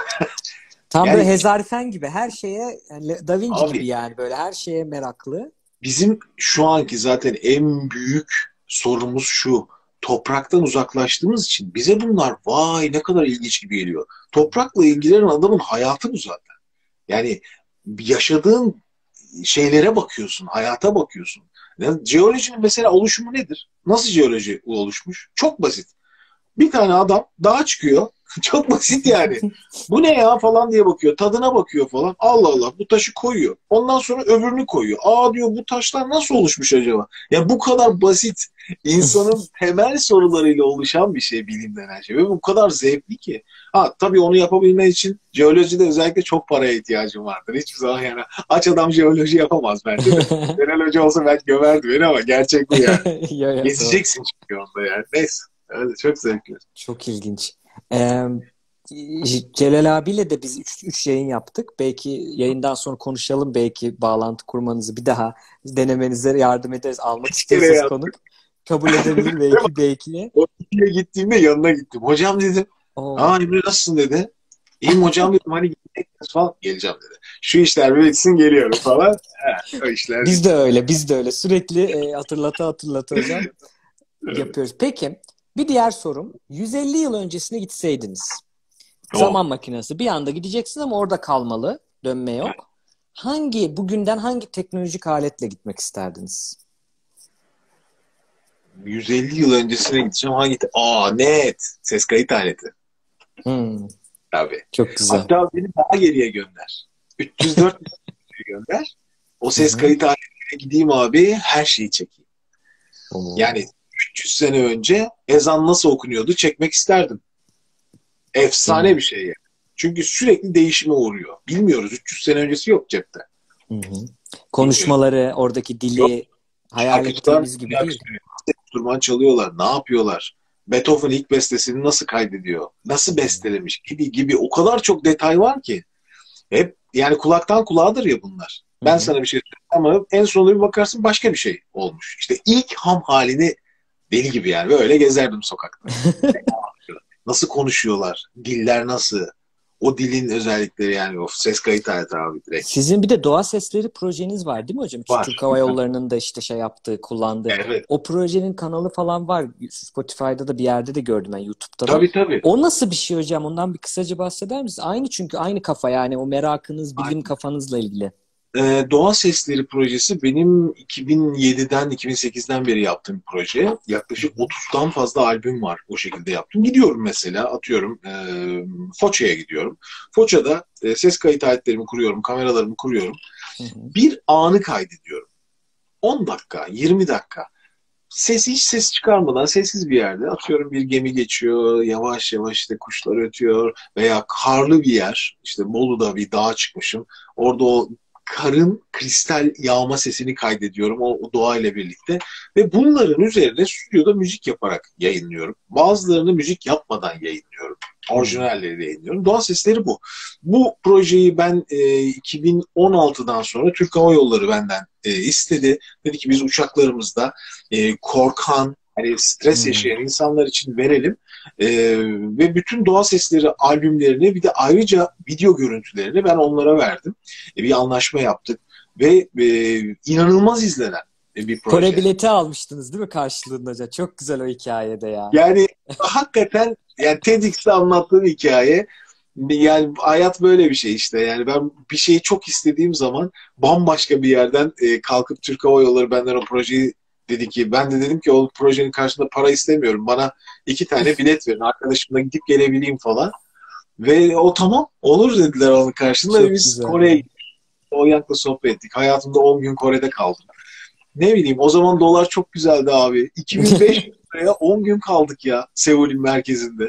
Tam böyle Yani Hezarfen gibi her şeye yani Da Vinci gibi abi yani böyle her şeye meraklı. bizim şu anki zaten en büyük sorumuz şu. Topraktan uzaklaştığımız için bize bunlar vay ne kadar ilginç gibi geliyor. Toprakla ilgilenen adamın hayatı bu zaten. Yani yaşadığın şeylere bakıyorsun, hayata bakıyorsun. Yani jeolojinin mesela oluşumu nedir? Nasıl jeoloji oluşmuş? Çok basit. Bir tane adam dağa çıkıyor. Çok basit yani. Bu ne ya falan diye bakıyor. Tadına bakıyor falan. Allah Allah bu taşı koyuyor. Ondan sonra öbürünü koyuyor. Aa diyor bu taşlar nasıl oluşmuş acaba? Ya bu kadar basit. İnsanın temel sorularıyla oluşan bir şey bilim denen şey. Ve bu kadar zevkli ki. Ha tabii onu yapabilmen için jeolojide özellikle çok paraya ihtiyacın vardır. Hiçbir zaman yani aç adam jeoloji yapamaz bence de. Genel hoca olsa belki gömerdi beni ama gerçek bu yani. Ya, ya, doğru. Gezeceksin çünkü onda yani. Neyse. Öyle çok zevkli. Çok ilginç. Ee, Celal abiyle de biz üç üç yayın yaptık. Belki yayından sonra konuşalım. Belki bağlantı kurmanızı bir daha denemenize yardım ederiz. Almak Üç kere istiyorsanız yaptım. konuk. Kabul edebilir belki belki. O ikiye gittiğimde yanına gittim. Hocam dedim. Aa Oo. Emre nasılsın dedi. İyiyim hocam dedim. Hani gitmek falan. Geleceğim dedi. Şu işler bir bitsin geliyorum falan. Ha, o işler Biz de bitti. öyle, biz de öyle. Sürekli e, hatırlata hatırlata hocam Evet. yapıyoruz. Peki, bir diğer sorum. yüz elli yıl öncesine gitseydiniz. Oh. Zaman makinesi. Bir anda gideceksin ama orada kalmalı. Dönme yok. Hangi, bugünden hangi teknolojik aletle gitmek isterdiniz? yüz elli yıl öncesine gideceğim. Hangi? Aa net. Ses kayıt aleti. Hmm, Tabii. çok güzel. Hatta beni daha geriye gönder. üç yüz dört yüz gönder. O Hı ses hı. kayıt aletine gideyim abi. Her şeyi çekeyim. Yani Oo. üç yüz sene önce ezan nasıl okunuyordu çekmek isterdim. Değil Efsane mi? bir şey yani. Çünkü sürekli değişime uğruyor. Bilmiyoruz. üç yüz sene öncesi yok cepte. Hı hı. Bilmiyoruz. Konuşmaları, oradaki Yok. dili hayal Şarkıcılar ettiğimiz nasıl gibi şarkı değil. söylüyor? Nasıl enstrüman çalıyorlar? Ne yapıyorlar? Beethoven ilk bestesini nasıl kaydediyor? Nasıl Hı bestelemiş? Gibi gibi. O kadar çok detay var ki. Hep yani kulaktan kulağıdır ya bunlar. Ben hı. sana bir şey söyleyeyim ama en sonunda bir bakarsın başka bir şey olmuş. İşte ilk ham halini deli gibi yani. Böyle gezerdim sokakta. Nasıl konuşuyorlar? Diller nasıl? O dilin özellikleri yani o ses kayıt aleti abi direkt. Sizin bir de doğa sesleri projeniz var değil mi hocam? Var. Türk Hava Yolları'nın da işte şey yaptığı, kullandığı. Evet. O projenin kanalı falan var. Spotify'da da bir yerde de gördüm ben, YouTube'da da. Tabii tabii. O nasıl bir şey hocam? Ondan bir kısaca bahseder misiniz? Aynı, çünkü aynı kafa yani, o merakınız, bilim Aynen. kafanızla ilgili. Ee, Doğa Sesleri projesi benim iki bin yediden iki bin sekizden beri yaptığım bir proje. Yaklaşık otuzdan fazla albüm var o şekilde yaptım. Gidiyorum mesela, atıyorum e, Foça'ya gidiyorum. Foça'da e, ses kayıt aletlerimi kuruyorum, kameralarımı kuruyorum. Hı hı. Bir anı kaydediyorum. on dakika, yirmi dakika. Ses, hiç ses çıkarmadan sessiz bir yerde, atıyorum bir gemi geçiyor, yavaş yavaş işte kuşlar ötüyor veya karlı bir yer, işte Bolu'da bir dağa çıkmışım. Orada o karın kristal yağma sesini kaydediyorum o, o doğayla birlikte ve bunların üzerine stüdyoda müzik yaparak yayınlıyorum. Bazılarını müzik yapmadan yayınlıyorum. Orijinalleri de yayınlıyorum. Doğa sesleri bu. Bu projeyi ben e, iki bin on altıdan sonra Türk Hava Yolları benden e, istedi. Dedi ki biz uçaklarımızda e, korkan, hani stres Hmm. yaşayan insanlar için verelim. E, ve bütün doğa sesleri albümlerini bir de ayrıca video görüntülerini ben onlara verdim. E, bir anlaşma yaptık ve e, inanılmaz izlenen bir proje. Kore bileti almıştınız değil mi karşılığında hocam? Çok güzel o hikayede ya. Yani hakikaten yani TEDx'te anlattığım hikaye, yani hayat böyle bir şey işte. Yani ben bir şeyi çok istediğim zaman bambaşka bir yerden e, kalkıp Türk Hava Yolları benden o projeyi dedi ki, ben de dedim ki o projenin karşılığında para istemiyorum. Bana iki tane bilet verin. Arkadaşımla gidip gelebileyim falan. Ve o tamam olur dediler onun karşılığında. Çok Ve biz güzel. Kore'ye gittik. O Yank'la sohbet ettik. Hayatımda on gün Kore'de kaldım. Ne bileyim, o zaman dolar çok güzeldi abi. iki bin beş yüz liraya on gün kaldık ya Seul'ün merkezinde.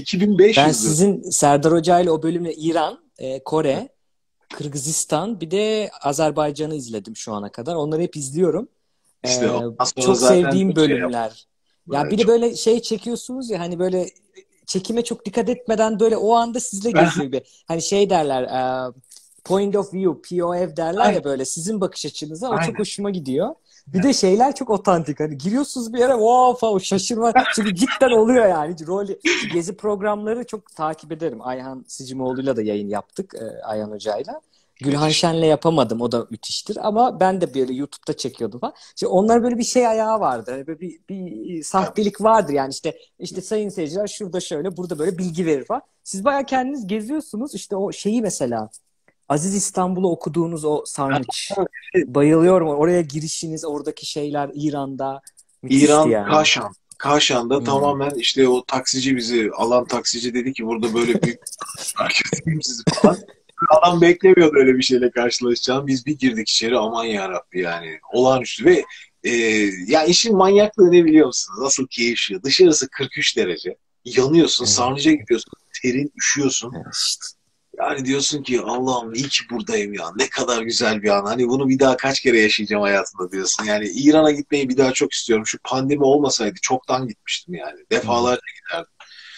Ben iki bin beş yüz lira. sizin Serdar Hoca ile o bölümle İran, e, Kore, Kırgızistan, bir de Azerbaycan'ı izledim şu ana kadar. Onları hep izliyorum. İşte Ee, ondan sonra çok zaten sevdiğim çok şey yaptım. bölümler. Ya Evet, bir de çok. böyle şey çekiyorsunuz ya, hani böyle çekime çok dikkat etmeden böyle o anda sizle geziyor bir. Hani şey derler, e, point of view, P O V derler Aynen, ya, böyle sizin bakış açınıza, o çok aynen. hoşuma gidiyor. Bir de şeyler çok otantik. Hani giriyorsunuz bir yere, wow falan, şaşırma. Çünkü cidden oluyor yani. Rolü. Gezi programları çok takip ederim. Ayhan Sicimoğlu'yla da yayın yaptık. e, Ayhan Hoca'yla. Gülhan Müthiş. Şen'le yapamadım. O da müthiştir. Ama ben de böyle YouTube'da çekiyordum falan. İşte onlar böyle bir şey ayağı vardır. Hani böyle bir, bir sahtelik vardır. Yani işte işte sayın seyirciler şurada şöyle, burada böyle bilgi verir falan. Siz bayağı kendiniz geziyorsunuz. İşte o şeyi mesela, Aziz İstanbul'u okuduğunuz o sarnıç. Bayılıyorum. Oraya girişiniz, oradaki şeyler İran'da müthişti İran yani. Kaşan. Kaşan'da Hmm. tamamen işte o taksici, bizi alan taksici dedi ki burada böyle büyük marketim sizi falan. Adam beklemiyordu öyle bir şeyle karşılaşacağım. Biz bir girdik içeri, aman yarabbi yani. Olağanüstü ve e, ya işin manyaklığı ne biliyor musunuz? Nasıl keyifli. Dışarısı kırk üç derece. Yanıyorsun, Evet. sarnıca gidiyorsun, terin, üşüyorsun. İşte. Yani diyorsun ki Allah'ım iyi ki buradayım ya. Ne kadar güzel bir an. Hani bunu bir daha kaç kere yaşayacağım hayatımda diyorsun. Yani İran'a gitmeyi bir daha çok istiyorum. Şu pandemi olmasaydı çoktan gitmiştim yani. Defalarca giderdim.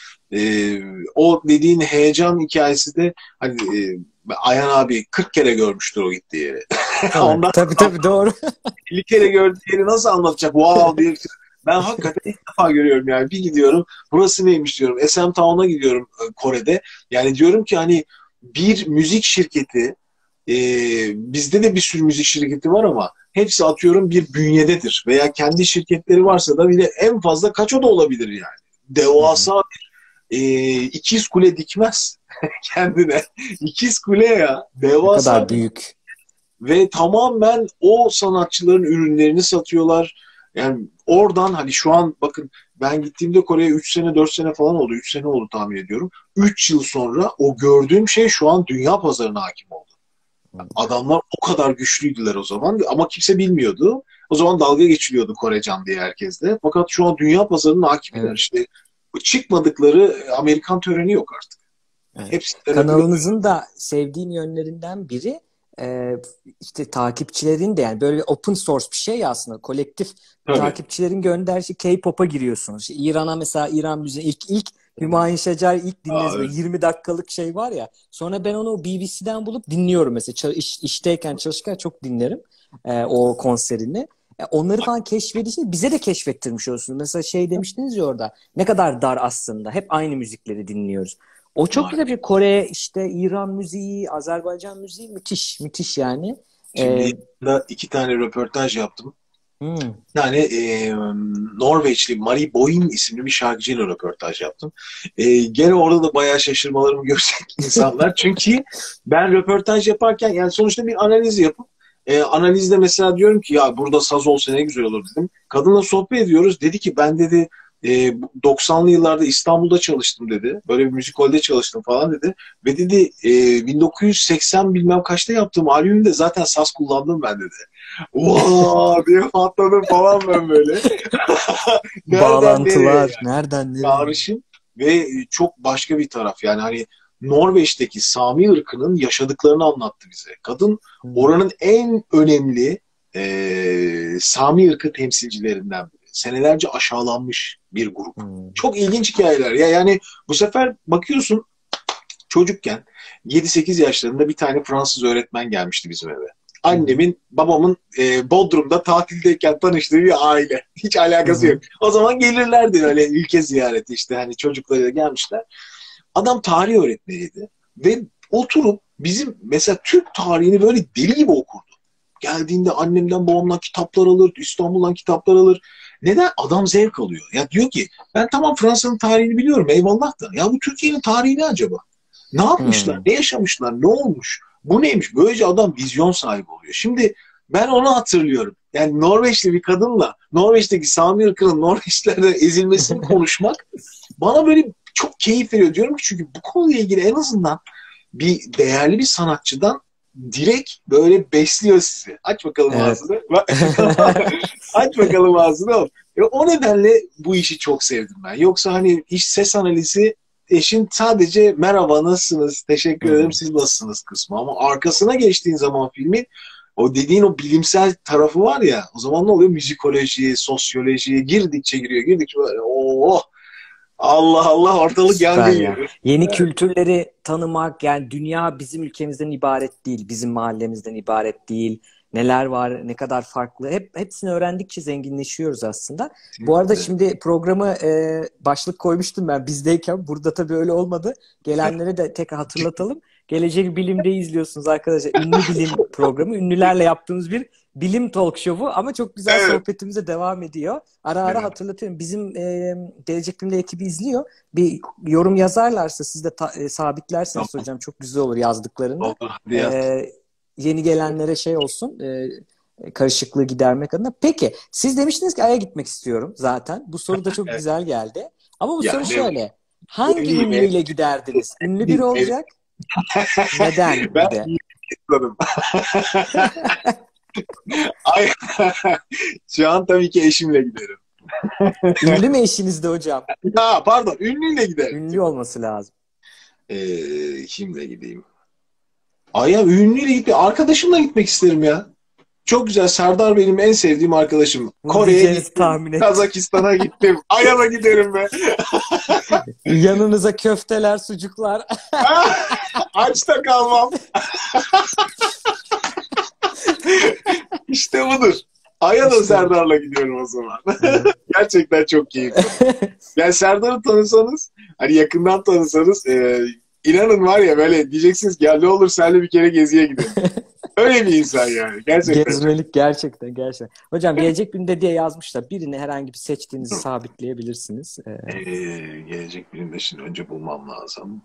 Ee, o dediğin heyecan hikayesi de hani e, Ayhan abi kırk kere görmüştür o gittiği yeri. Tabii, Ondan tabii tabii doğru. elli kere gördüğü yeri nasıl anlatacak? Wow diye. Ben hakikaten ilk defa görüyorum yani. Bir gidiyorum, burası neymiş diyorum. S M Town'a gidiyorum e, Kore'de. Yani diyorum ki hani bir müzik şirketi, e, bizde de bir sürü müzik şirketi var ama hepsi atıyorum bir bünyededir. Veya kendi şirketleri varsa da bile en fazla kaç o da olabilir yani. Devasa bir e, ikiz kule dikmez kendine. İkiz kule ya. Ne Devasa kadar bir, büyük. ve tamamen o sanatçıların ürünlerini satıyorlar. Yani oradan hani şu an bakın, ben gittiğimde Kore'ye üç sene dört sene falan oldu. üç sene oldu tahmin ediyorum. üç yıl sonra o gördüğüm şey şu an dünya pazarına hakim oldu. Adamlar o kadar güçlüydüler o zaman ama kimse bilmiyordu. O zaman dalga geçiliyordu Korecan diye herkesle. Fakat şu an dünya pazarının hakimiler. Evet. İşte çıkmadıkları Amerikan töreni yok artık. Evet. Hepsinden öpüyor. Kanalınızın da sevdiğim yönlerinden biri e, işte takipçilerin de, yani böyle bir open source bir şey ya aslında, kolektif Tabii. takipçilerin gönderdiği K-pop'a giriyorsunuz. İşte İran'a mesela, İran müziği ilk ilk Hümayun Şecer ilk dinleriz, Aa, böyle yirmi dakikalık şey var ya. Sonra ben onu B B C'den bulup dinliyorum mesela. Ç- iş, işteyken, çalışırken çok dinlerim e, o konserini. E, onları falan keşfedince bize de keşfettirmiş olsun. Mesela şey demiştiniz ya orada, ne kadar dar aslında. Hep aynı müzikleri dinliyoruz. O çok Var. güzel bir Kore, işte İran müziği, Azerbaycan müziği müthiş, müthiş yani. Şimdi Ee, iki tane röportaj yaptım. hmm. Bir tane e, Norveçli Marie Boyne isimli bir şarkıcıyla röportaj yaptım. E, gene orada da bayağı şaşırmalarımı görecek insanlar. Çünkü ben röportaj yaparken yani sonuçta bir analiz yapıp e, analizde mesela diyorum ki ya burada saz olsa ne güzel olur dedim. Kadınla sohbet ediyoruz. Dedi ki ben dedi e, doksanlı yıllarda İstanbul'da çalıştım dedi. Böyle bir müzikolde çalıştım falan dedi. Ve dedi e, bin dokuz yüz seksen bilmem kaçta yaptığım albümde zaten saz kullandım ben dedi. Vaa diye patladım falan ben böyle. Nereden nereye Bağlantılar, yani? nereden nereye? Çağrışım ve çok başka bir taraf. Yani hani Norveç'teki Sami ırkının yaşadıklarını anlattı bize. Kadın Hmm. oranın en önemli e, Sami ırkı temsilcilerinden biri. Senelerce aşağılanmış bir grup. Hmm. Çok ilginç hikayeler. Ya yani bu sefer bakıyorsun çocukken yedi sekiz yaşlarında bir tane Fransız öğretmen gelmişti bizim eve. Annemin, babamın e, Bodrum'da tatildeyken tanıştığı bir aile. Hiç alakası Hı yok. O zaman gelirlerdi öyle ülke ziyareti işte hani çocuklarıyla gelmişler. Adam tarih öğretmeniydi ve oturup bizim mesela Türk tarihini böyle deli gibi okurdu. Geldiğinde annemden babamdan kitaplar alır, İstanbul'dan kitaplar alır. Neden? Adam zevk alıyor. Ya diyor ki ben tamam Fransa'nın tarihini biliyorum eyvallah da ya bu Türkiye'nin tarihi ne acaba? Ne yapmışlar? Hmm. Ne yaşamışlar? Ne olmuş? Bu neymiş? Böylece adam vizyon sahibi oluyor. Şimdi ben onu hatırlıyorum. Yani Norveçli bir kadınla Norveç'teki Sami ırkının Norveçlerde ezilmesini konuşmak bana böyle çok keyif veriyor. Diyorum ki çünkü bu konuyla ilgili en azından bir değerli bir sanatçıdan direkt böyle besliyor sizi. Aç bakalım Evet. ağzını. Aç bakalım ağzını. E, o nedenle bu işi çok sevdim ben. Yoksa hani iş ses analizi eşin sadece merhaba nasılsınız, teşekkür ederim Hmm. siz nasılsınız kısmı. Ama arkasına geçtiğin zaman filmin o dediğin o bilimsel tarafı var ya o zaman ne oluyor? Müzikoloji, sosyoloji girdikçe giriyor. Girdikçe böyle oh Allah Allah ortalık yangın Süper ya. yeri. Yeni Evet. kültürleri tanımak, yani dünya bizim ülkemizden ibaret değil, bizim mahallemizden ibaret değil. Neler var, ne kadar farklı. Hep hepsini öğrendikçe zenginleşiyoruz aslında. Bu arada şimdi programı e, başlık koymuştum ben bizdeyken. Burada tabii öyle olmadı. Gelenlere de tekrar hatırlatalım. Gelecek Bilim'de izliyorsunuz arkadaşlar. Ünlü Bilim programı. Ünlülerle yaptığımız bir bilim talk show'u ama çok güzel Evet. sohbetimize devam ediyor. Ara ara Evet. hatırlatıyorum. Bizim e, Gelecek Bilim'de ekibi izliyor. Bir yorum yazarlarsa siz de ta, e, sabitlerseniz Tamam. hocam çok güzel olur yazdıklarında. Olur. Hadi yaz. E, yeni gelenlere şey olsun e, karışıklığı gidermek adına. Peki siz demiştiniz ki Ay'a gitmek istiyorum zaten. Bu soru da çok Evet. güzel geldi. Ama bu soru Yani şöyle. Hangi ünlüyüm. ünlüyle giderdiniz? Ünlü biri olacak. Neden Ben bir de? istedim. Ay, şu an tabii ki eşimle giderim. Ünlü mü eşiniz de hocam? Ha, pardon, ünlüyle giderim. Ünlü olması lazım. Ee, kimle gideyim? Ay ya ünlüyle gitmek. Arkadaşımla gitmek isterim ya. Çok güzel. Serdar benim en sevdiğim arkadaşım. Bunu Kore'ye diyeceğinizi gittim. tahmin ettim. Kazakistan'a gittim. Ay'a da giderim be. Yanınıza köfteler, sucuklar. Aç da kalmam. İşte budur. Ay'a da İşte. Serdar'la gidiyorum o zaman. Gerçekten çok keyifli. Yani Serdar'ı tanısanız, hani yakından tanısanız, e, inanın var ya böyle diyeceksiniz ki ya ne olur seninle bir kere geziye gidelim. Öyle bir insan yani. Gerçekten. Gezmelik gerçekten gerçekten. Hocam gelecek günde diye yazmışlar. Birini herhangi bir seçtiğinizi sabitleyebilirsiniz. Ee, Ee, gelecek birinde şimdi önce bulmam lazım.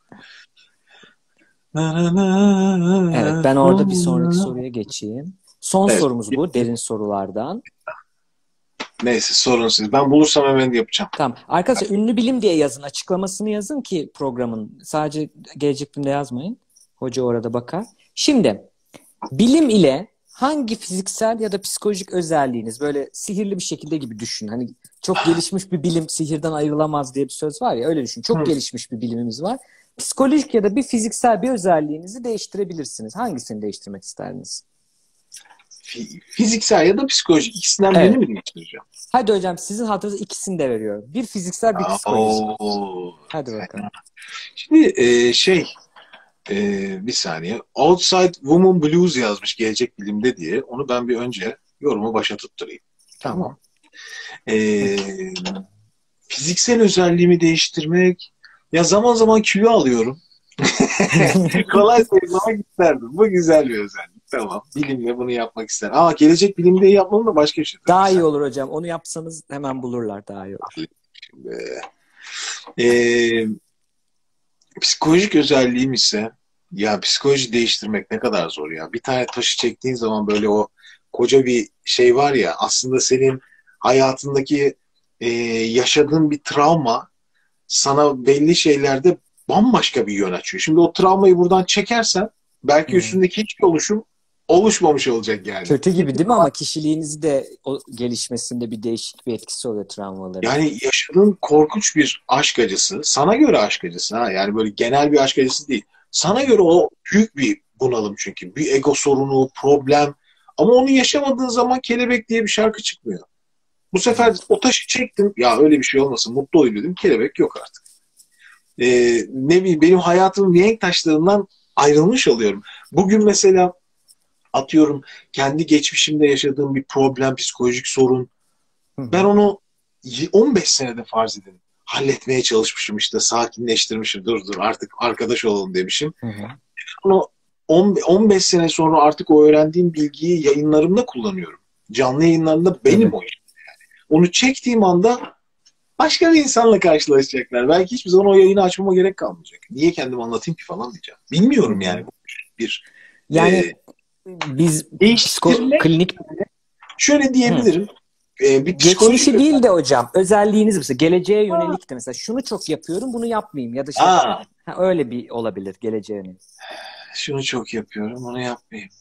evet ben orada bir sonraki soruya geçeyim. Son Evet. sorumuz bu. Derin sorulardan. Neyse sorun siz. Ben bulursam hemen yapacağım. Tamam. Arkadaşlar ünlü bilim diye yazın. Açıklamasını yazın ki programın. Sadece gelecek günde yazmayın. Hoca orada bakar. Şimdi bilim ile hangi fiziksel ya da psikolojik özelliğiniz böyle sihirli bir şekilde gibi düşün. Hani çok gelişmiş bir bilim sihirden ayrılamaz diye bir söz var ya öyle düşün. Çok Hı. gelişmiş bir bilimimiz var. Psikolojik ya da bir fiziksel bir özelliğinizi değiştirebilirsiniz. Hangisini değiştirmek isterdiniz? Fiziksel ya da psikolojik ikisinden birini Evet. mi değiştireceğim? Hadi hocam sizin hatırınızda ikisini de veriyorum. Bir fiziksel bir psikolojik. Oo. Hadi bakalım. Şimdi e, şey e, bir saniye. Outside Woman Blues yazmış Gelecek Bilim'de diye. Onu ben bir önce yorumu başa tutturayım. Tamam. E, fiziksel özelliğimi değiştirmek Ya zaman zaman kilo alıyorum. Kolay sayılmak isterdim. Bu güzel bir özellik. Tamam. Bilimle bunu yapmak isterim. Ama gelecek bilimde yapmam da başka bir şey tabii. Daha iyi Sen. olur hocam. Onu yapsanız hemen bulurlar. Daha iyi olur. Ee, psikolojik özelliğim ise ya psikoloji değiştirmek ne kadar zor ya. Bir tane taşı çektiğin zaman böyle o koca bir şey var ya, aslında senin hayatındaki e, yaşadığın bir travma sana belli şeylerde bambaşka bir yön açıyor. Şimdi o travmayı buradan çekersen belki Hmm. üstündeki hiçbir oluşum oluşmamış olacak yani. Kötü gibi değil mi? Ama kişiliğinizi de o gelişmesinde bir değişik bir etkisi oluyor travmaların. Yani yaşadığın korkunç bir aşk acısı, sana göre aşk acısı ha, yani böyle genel bir aşk acısı değil. Sana göre o büyük bir bunalım çünkü. Bir ego sorunu, problem. Ama onu yaşamadığın zaman Kelebek diye bir şarkı çıkmıyor. Bu sefer o taşı çektim. Ya öyle bir şey olmasın, mutlu olayım dedim. Kelebek yok artık. Ee, ne bileyim, benim hayatımın mihenk taşlarından ayrılmış oluyorum. Bugün mesela atıyorum kendi geçmişimde yaşadığım bir problem, psikolojik sorun. Hı Ben hı. onu on beş senede farz edin halletmeye çalışmışım, işte sakinleştirmişim, dur dur artık arkadaş olalım demişim. Hı hı. Onu on beş sene sonra artık o öğrendiğim bilgiyi yayınlarımda kullanıyorum. Canlı yayınlarında benim Tabii. o iş. Onu çektiğim anda başka bir insanla karşılaşacaklar. Belki hiçbir zaman o yayını açmama gerek kalmayacak. Niye kendimi anlatayım ki falan diyeceğim. Hı Bilmiyorum hı. yani. Bir e, Yani biz psiko değiştirmek, klinik şöyle hı. diyebilirim. E, bir psikolojik Geçmişi özellik. değil de hocam özelliğiniz mesela geleceğe yönelik de mesela şunu çok yapıyorum bunu yapmayayım ya da işte Aa, ha, öyle bir olabilir geleceğe yönelik. şunu çok yapıyorum, onu yapmayayım.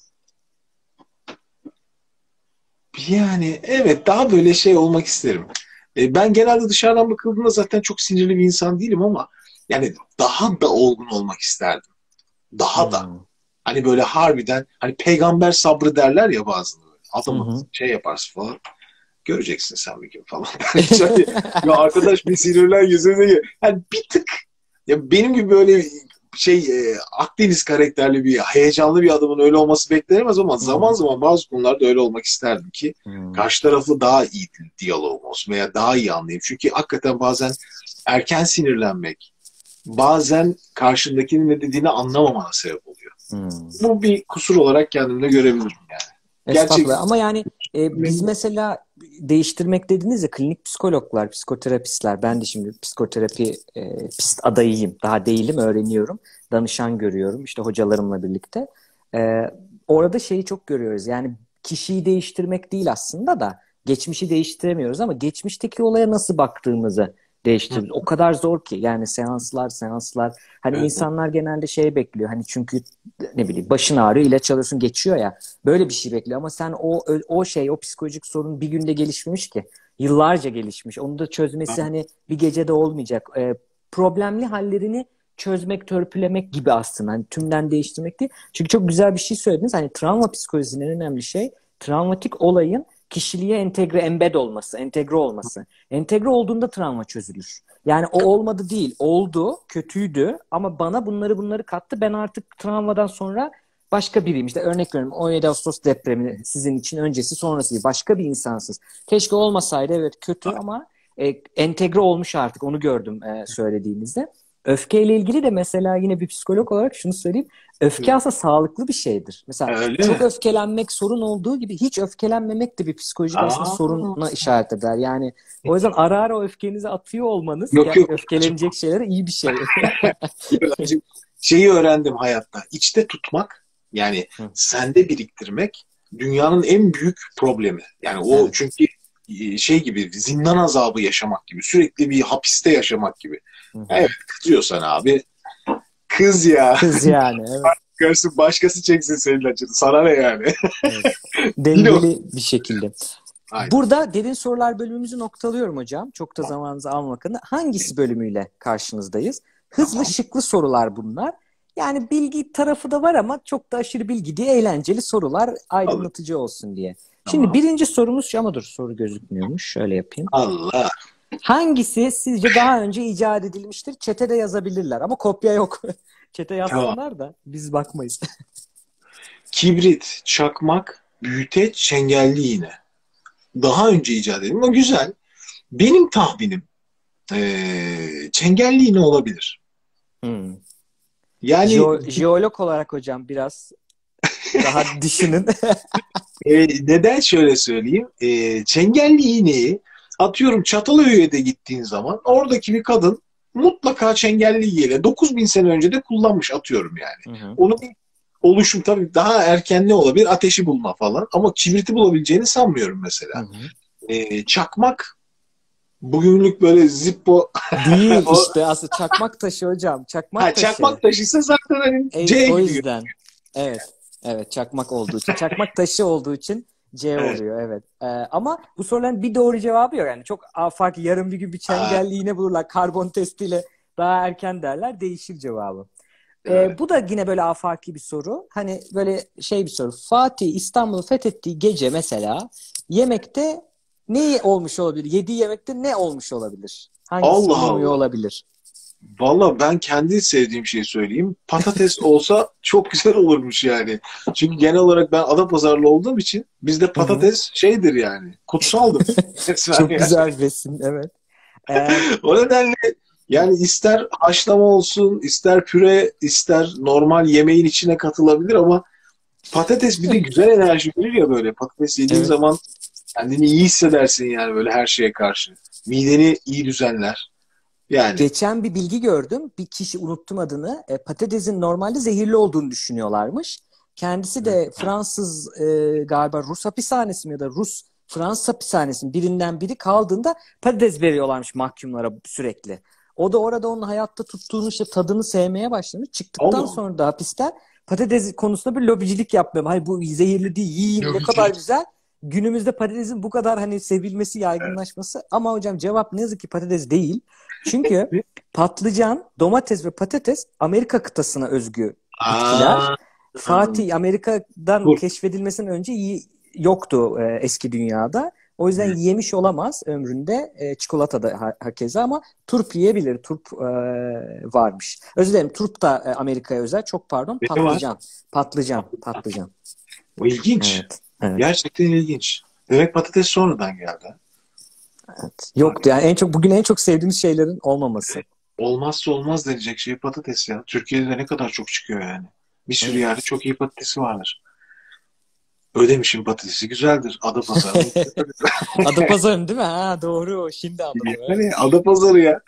Yani evet, daha böyle şey olmak isterim. E, ben genelde dışarıdan bakıldığında zaten çok sinirli bir insan değilim ama yani daha da olgun olmak isterdim. Daha da. Hmm. Hani böyle harbiden, hani peygamber sabrı derler ya bazen, böyle. Hı Adamı hı. şey yaparsın falan. Göreceksin sen bir gün falan. Şöyle, ya arkadaş bir sinirlen yüzüne gel. Yani bir tık, ya benim gibi böyle şey e, Akdeniz karakterli bir heyecanlı bir adamın öyle olması beklenemez ama Hı zaman hı. zaman bazı konularda öyle olmak isterdim ki Hmm. karşı taraflı daha iyi diyalogum olsun veya daha iyi anlayayım. Çünkü hakikaten bazen erken sinirlenmek bazen karşındakinin ne dediğini anlamamana sebep oluyor. Hmm. Bu bir kusur olarak kendimde görebilirim yani. Gerçek Estağfurullah ama yani e, biz mesela değiştirmek dediniz ya klinik psikologlar, psikoterapistler ben de şimdi psikoterapi e, pist adayıyım. Daha değilim öğreniyorum. Danışan görüyorum işte hocalarımla birlikte. E, orada şeyi çok görüyoruz yani kişiyi değiştirmek değil aslında da geçmişi değiştiremiyoruz ama geçmişteki olaya nasıl baktığımızı değiştiriyoruz. O kadar zor ki yani seanslar seanslar hani evet, insanlar genelde şey bekliyor hani çünkü ne bileyim başın ağrıyor ilaç alıyorsun geçiyor ya. Böyle bir şey bekliyor ama sen o o şey o psikolojik sorun bir günde gelişmemiş ki. Yıllarca gelişmiş. Onu da çözmesi hani bir gecede olmayacak. Ee, problemli hallerini çözmek, törpülemek gibi aslında. Hani tümden değiştirmek değil. Çünkü çok güzel bir şey söylediniz. Hani travma psikolojisinin en önemli şey travmatik olayın kişiliğe entegre, embed olması, entegre olması. Entegre olduğunda travma çözülür. Yani o olmadı değil, oldu, kötüydü ama bana bunları bunları kattı. Ben artık travmadan sonra başka biriyim. İşte örnek veriyorum on yedi Ağustos depremi sizin için öncesi sonrası gibi başka bir insansınız. Keşke olmasaydı evet kötü ama e, entegre olmuş artık onu gördüm e, söylediğinizde. Öfkeyle ilgili de mesela yine bir psikolog olarak şunu söyleyeyim. Öfke aslında sağlıklı bir şeydir. Mesela öyle çok mi? öfkelenmek sorun olduğu gibi hiç öfkelenmemek de bir psikolojik aslında Aa, soruna işaret eder. Yani o yüzden ara ara o öfkenizi atıyor olmanız yok yani yok. öfkelenecek şeylere iyi bir şey. Şeyi öğrendim hayatta. İçte tutmak, yani Hı, sende biriktirmek dünyanın en büyük problemi. Yani o evet. çünkü e, şey gibi, zindan azabı yaşamak gibi. Sürekli bir hapiste yaşamak gibi. Hı hı. Evet, kızıyorsan abi kız ya. Kız yani evet. Görsün başkası çeksin senin acını. Sana ne yani? Evet. Yine o. Dengeli bir şekilde. Aynen. Burada derin sorular bölümümüzü noktalıyorum hocam. Çok da zamanınızı almak adına. Hangisi bölümüyle karşınızdayız? Hızlı Tamam. şıklı sorular bunlar. Yani bilgi tarafı da var ama çok da aşırı bilgi diye eğlenceli sorular Alır. aydınlatıcı olsun diye. Şimdi Tamam. birinci sorumuz şu ama dur soru gözükmüyormuş. Şöyle yapayım. Allah. Hangisi sizce daha önce icat edilmiştir? Çetede yazabilirler ama kopya yok. Çete Tamam. yazsınlar da biz bakmayız. Kibrit, çakmak, büyüteç, çengelli iğne. Daha önce icat edilmiş ama güzel. Benim tahminim eee çengelli iğne olabilir. Hmm. Yani Jeo- jeolog olarak hocam biraz daha düşünün. e, neden şöyle söyleyeyim? E, çengelli iğneyi atıyorum Çatalhöyük'e gittiğin zaman oradaki bir kadın mutlaka çengelli iğneyle dokuz bin sene önce de kullanmış atıyorum yani. Hı hı. Onun bir oluşum tabii daha erken ne olabilir? Ateşi bulma falan. Ama kibriti bulabileceğini sanmıyorum Hı mesela. hı. E, çakmak bugünlük böyle Zippo Değil o, işte aslında çakmak taşı hocam. Çakmak ha, taşı. çakmak taşıysa zaten hani E, C o gidiyor. yüzden. Evet. Evet çakmak olduğu için. Çakmak taşı olduğu için C Evet. oluyor evet. Ee, ama bu soruların bir doğru cevabı yok. Yani çok afaki yarın bir gün bir Ha, çengelli iğne bulurlar. Karbon testiyle daha erken derler. Değişir cevabı. Ee, evet. bu da yine böyle afaki bir soru. Hani böyle şey bir soru. Fatih İstanbul'u fethettiği gece mesela yemekte ne olmuş olabilir? Yediği yemekte ne olmuş olabilir? Hangisi Allah bulunmuyor Allah. olabilir? Valla ben kendi sevdiğim şeyi söyleyeyim. Patates olsa çok güzel olurmuş yani. Çünkü genel olarak ben Adapazarlı olduğum için bizde Hı hı. patates şeydir yani. Kutsaldır. Resmen Çok yani. güzel besin evet. Ee, O nedenle yani ister haşlama olsun, ister püre, ister normal yemeğin içine katılabilir ama patates bir de güzel enerji verir ya böyle. Patates yediğin evet. zaman kendini iyi hissedersin yani böyle her şeye karşı. Mideni iyi düzenler. Yani. Geçen bir bilgi gördüm. Bir kişi unuttum adını. E, patatesin normalde zehirli olduğunu düşünüyorlarmış. Kendisi de Fransız e, galiba Rus hapishanesi mi ya da Rus Fransız hapishanesi mi birinden biri kaldığında patates veriyorlarmış mahkumlara sürekli. O da orada onun hayatta tuttuğunu işte tadını sevmeye başlamış. Çıktıktan Allah sonra da hapisten patates konusunda bir lobicilik yapmıyorum. Hayır bu zehirli değil yiyeyim ne kadar Allah. güzel. Günümüzde patatesin bu kadar hani sevilmesi, yaygınlaşması ama hocam cevap ne yazık ki patates değil. Çünkü patlıcan, domates ve patates Amerika kıtasına özgü bitkiler. Aa, Fatih Amerika'dan turp. keşfedilmesinden önce iyi, yoktu e, eski dünyada. O yüzden yemiş olamaz ömründe e, çikolata da ha, hakeza ama turp yiyebilir. Turp e, varmış. Özür dilerim turp da e, Amerika'ya özel. Çok pardon Ne var? patlıcan. Patlıcan. Patlıcan. O ilginç. Evet. Evet. Gerçekten ilginç. Demek patates sonradan geldi. Evet. Yoktu yani en çok bugün en çok sevdiğimiz şeylerin olmaması. Olmazsa olmaz denecek şey patates ya. Türkiye'de de ne kadar çok çıkıyor yani. Bir sürü yerde Evet. çok iyi patatesi vardır. Ödemiş'in patatesi güzeldir. Adapazarı'nın patatesi. Adapazarı değil mi? Ha, doğru. Şimdi anladım. Evet. Yani Adapazarı ya.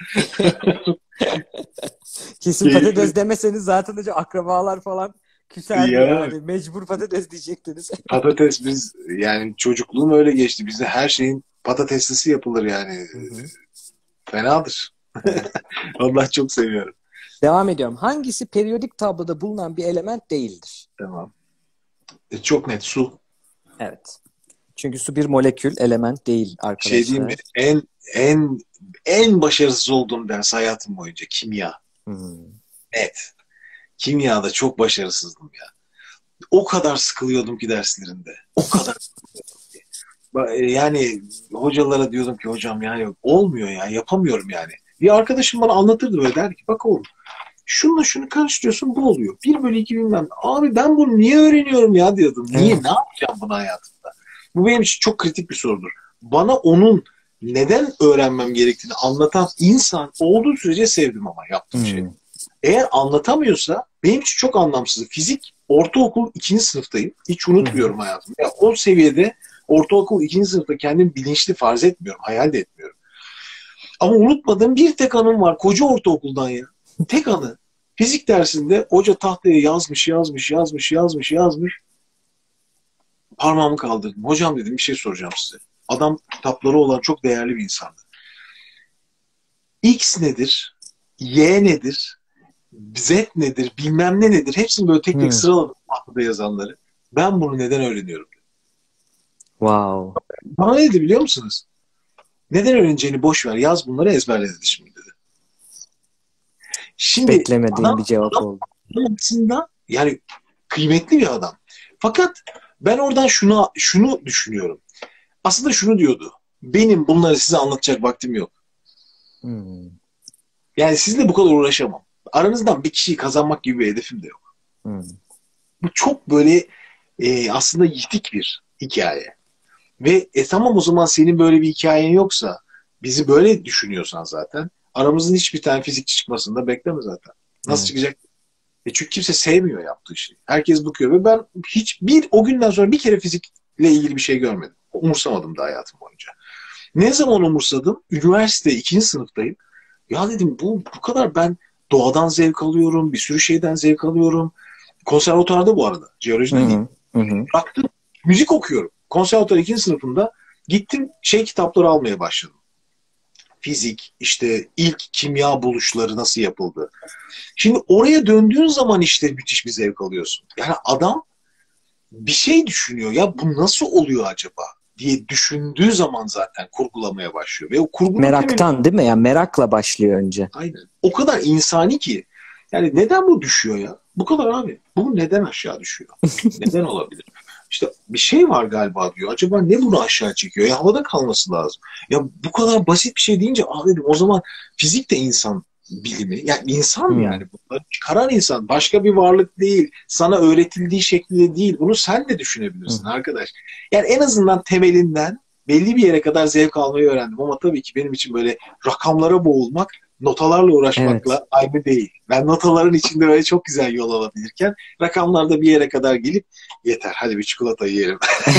Kesin Keyifli. patates demeseniz zaten önce akrabalar falan küserdi Ya yani. Mecbur patates diyecektiniz. patates biz yani çocukluğum öyle geçti. Bizde her şeyin patateslisi yapılır yani. Hı hı. Fenadır. Evet. Allah çok seviyorum. Devam ediyorum. Hangisi periyodik tabloda bulunan bir element değildir? Tamam. E, çok net su. Evet. Çünkü su bir molekül, element değil Şey diyeyim mi? arkadaşlar. En en en başarısız olduğum ders hayatım boyunca kimya. Hmm. Net. Kimyada çok başarısızdım ya. O kadar sıkılıyordum ki derslerinde. O kadar. Ba- e, Yani hocalara diyordum ki hocam yani olmuyor ya yapamıyorum yani. Bir arkadaşım bana anlatırdı böyle der ki bak oğlum şununla şunu karıştırıyorsun bu oluyor. Bir bölü iki bilmem. Abi ben bunu niye öğreniyorum ya diyordum. Niye? Ne Evet. yapacağım bunu hayatımda? Bu benim için çok kritik bir sorudur. Bana onun neden öğrenmem gerektiğini anlatan insan olduğu sürece sevdim ama yaptığım şey. Hmm. Eğer anlatamıyorsa benim için çok anlamsız. Fizik ortaokul ikinci sınıftayım. Hiç Hı hı. unutmuyorum hayatımda. Ya, o seviyede ortaokul ikinci sınıfta kendimi bilinçli farz etmiyorum. Hayal de etmiyorum. Ama unutmadığım bir tek anım var. Koca ortaokuldan ya. Tek anı. Fizik dersinde hoca tahtaya yazmış, yazmış, yazmış, yazmış, yazmış. Parmağımı kaldırdım. Hocam dedim bir şey soracağım size. Adam kitapları olan çok değerli bir insandı. X nedir? Y nedir? Z nedir? Bilmem ne nedir? Hepsini böyle tek tek Hmm. sıraladım tahtada yazanları. Ben bunu neden öğreniyorum? Wow. Bana ne dedi biliyor musunuz? Neden öğreneceğini boş ver. Yaz bunları ezberle dedi şimdi dedi. Hiç Şimdi beklemediğim bir adam, cevap adam oldu. açısından yani kıymetli bir adam. Fakat ben oradan şunu şunu düşünüyorum. Aslında şunu diyordu. Benim bunları size anlatacak vaktim yok. Hmm. Yani sizinle bu kadar uğraşamam. Aranızdan bir kişiyi kazanmak gibi bir hedefim de yok. Hmm. Bu çok böyle e, aslında yitik bir hikaye. Ve e tamam o zaman senin böyle bir hikayen yoksa bizi böyle düşünüyorsan zaten aramızın hiçbir tane fizikçi çıkmasını da bekleme zaten. Nasıl Evet. çıkacak? E çünkü kimse sevmiyor yaptığı şeyi. Herkes bakıyor ve ben hiç bir o günden sonra bir kere fizikle ilgili bir şey görmedim. Umursamadım da hayatım boyunca. Ne zaman umursadım? Üniversite ikinci sınıftayım. Ya dedim bu bu kadar ben doğadan zevk alıyorum, bir sürü şeyden zevk alıyorum. Konservatuarda bu arada, Hı jeolojide değil. hı. Hı hı. Baktım müzik okuyorum. Konservatuar ikinci sınıfında gittim şey kitapları almaya başladım. Fizik, işte ilk kimya buluşları nasıl yapıldı. Şimdi oraya döndüğün zaman işte müthiş bir zevk alıyorsun. Yani adam bir şey düşünüyor. Ya bu nasıl oluyor acaba diye düşündüğü zaman zaten kurgulamaya başlıyor. Ve o kurgunun temeli Meraktan değil mi? Yani merakla başlıyor önce. aynen. O kadar insani ki. Yani neden bu düşüyor ya? Bu kadar abi. Bu neden aşağı düşüyor? Neden olabilir? İşte bir şey var galiba diyor. Acaba ne bunu aşağı çekiyor? Ya havada kalması lazım. Ya bu kadar basit bir şey deyince ah dedim o zaman fizik de insan bilimi. Yani insan Hı. yani. Bunları çıkaran insan. Başka bir varlık değil. Sana öğretildiği şekilde değil. Bunu sen de Hı. düşünebilirsin arkadaş. Yani en azından temelinden belli bir yere kadar zevk almayı öğrendim. Ama tabii ki benim için böyle rakamlara boğulmak notalarla Evet. uğraşmakla aynı değil. Ben notaların içinde böyle çok güzel yol alabilirken rakamlarda bir yere kadar gelip yeter hadi bir çikolata yiyelim.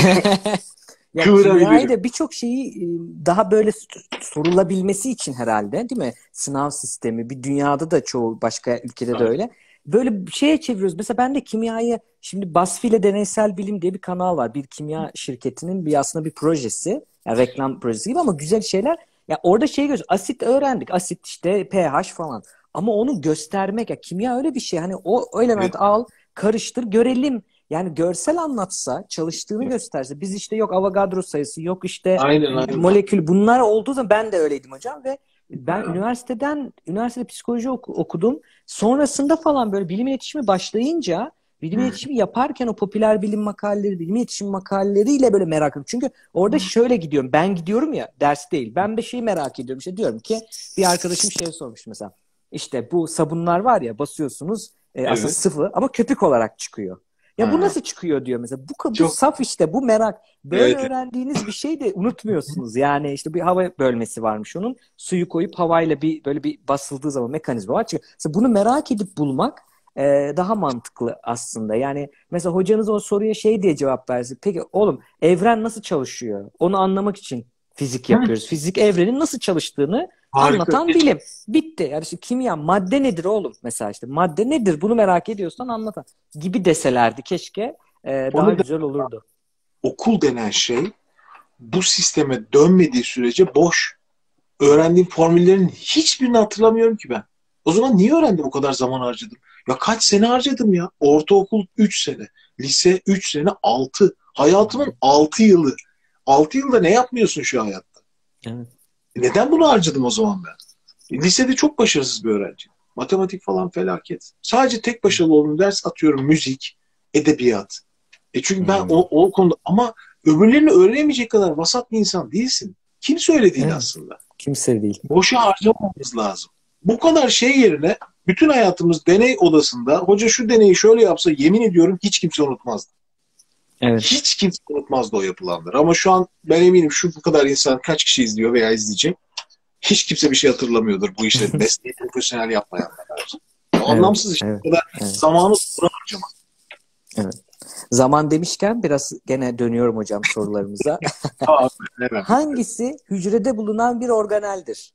Ya kimyayı Kıvırabilirim. da birçok şeyi e, daha böyle s- sorulabilmesi için herhalde değil mi? Sınav sistemi bir dünyada da çoğu başka ülkede de öyle. Böyle bir şeye çeviriyoruz. Mesela ben de kimyayı şimdi BuzzFeed ile Deneysel Bilim diye bir kanal var. Bir kimya şirketinin bir aslında bir projesi. Yani reklam projesi gibi ama güzel şeyler. Ya orada şey görüyoruz. Asit öğrendik. Asit işte pH falan. Ama onu göstermek ya kimya öyle bir şey. Hani o, o Evet. element al, karıştır, görelim. Yani görsel anlatsa, çalıştığını gösterse, biz işte yok Avogadro sayısı, yok işte Aynen aynen. molekül bunlar olduğu zaman ben de öyleydim hocam ve ben üniversiteden, üniversitede psikoloji oku- okudum. Sonrasında falan böyle bilim iletişimi başlayınca, bilim Hı, iletişimi yaparken o popüler bilim makaleleri, bilim iletişim makaleleriyle böyle merakım. Çünkü orada şöyle gidiyorum, ben gidiyorum ya, ders değil. Ben bir şeyi merak ediyorum. İşte diyorum ki bir arkadaşım şey sormuş mesela. İşte bu sabunlar var ya basıyorsunuz e, aslında evet. sıvı ama köpük olarak çıkıyor. Ya bu Ha, nasıl çıkıyor diyor mesela. Bu, bu çok saf işte bu merak. Böyle evet. öğrendiğiniz bir şey de unutmuyorsunuz. Yani işte bir hava bölmesi varmış onun. Suyu koyup havayla bir böyle bir basıldığı zaman mekanizma var. Çünkü mesela bunu merak edip bulmak e, daha mantıklı aslında. Yani mesela hocanız o soruya şey diye cevap versin. Peki oğlum evren nasıl çalışıyor? Onu anlamak için fizik Hı, yapıyoruz. Fizik evrenin nasıl çalıştığını harika. anlatan bilim. Bitti. Yani işte kimya, madde nedir oğlum? Mesela işte madde nedir? Bunu merak ediyorsan anlatan gibi deselerdi keşke e, daha Onu da güzel olurdu. okul denen şey bu sisteme dönmediği sürece boş. Öğrendiğim formüllerin hiçbirini hatırlamıyorum ki ben. O zaman niye öğrendim o kadar zaman harcadım? Ya kaç sene harcadım ya? Ortaokul üç sene, lise üç sene altı. Hayatımın altı yılı. altı yılda ne yapmıyorsun şu hayatta? Evet. E neden bunu harcadım o zaman ben? E, lisede çok başarısız bir öğrenci. Matematik falan felaket. Sadece tek başarılı olduğum ders atıyorum müzik, edebiyat. E çünkü ben Hmm. o, o konuda ama öbürlerini öğrenemeyecek kadar vasat bir insan değilsin. Kimse öyle değil Evet. aslında. Kimse değil. Boşa harcamamamız lazım. Bu kadar şey yerine bütün hayatımız deney odasında hoca şu deneyi şöyle yapsa yemin ediyorum hiç kimse unutmazdı. Evet. Hiç kimse unutmazdı o yapılanları. Ama şu an ben eminim şu bu kadar insan kaç kişi izliyor veya izleyecek. Hiç kimse bir şey hatırlamıyordur bu işleri. Mesleği profesyonel yapmayanlar. Evet. Anlamsız işte. Evet. Bu kadar Evet. zamanı buna harcamak. Evet. Zaman demişken biraz gene dönüyorum hocam sorularımıza. Aa, evet. Hangisi hücrede bulunan bir organeldir?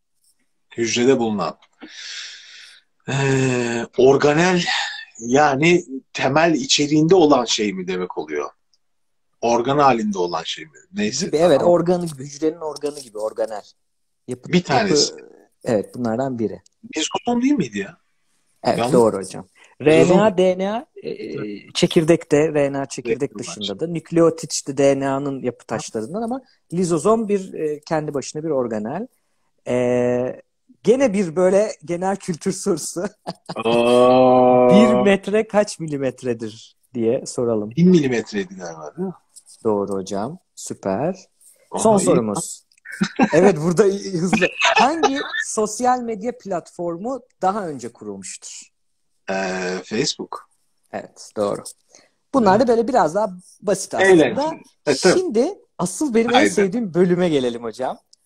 Hücrede bulunan. Ee, organel yani temel içeriğinde olan şey mi demek oluyor? Organ halinde olan şey mi? Neyse Gibi evet tamam. organı gibi hücrenin organı gibi organel. Yapı, Bir tanesi. yapı evet bunlardan biri. Mezotom değil miydi ya? Evet Yanlış. doğru hocam. Mezotom R N A, D N A e, e, çekirdekte, R N A çekirdek var. dışında da nükleotit işte D N A'nın yapı taşlarından ama lizozom bir e, kendi başına bir organel. E, gene bir böyle genel kültür sorusu. Bir Aa, metre kaç milimetredir diye soralım. bin milimetreydi galiba değil mi? Doğru hocam. Süper. Son Aha, iyi. sorumuz. Evet burada hızlı. Hangi sosyal medya platformu daha önce kurulmuştur? Ee, Facebook. Evet doğru. Değil Bunlar mi? da böyle biraz daha basit aslında. Eğlenceli. E tabii. Şimdi asıl benim en Haydi. sevdiğim bölüme gelelim hocam.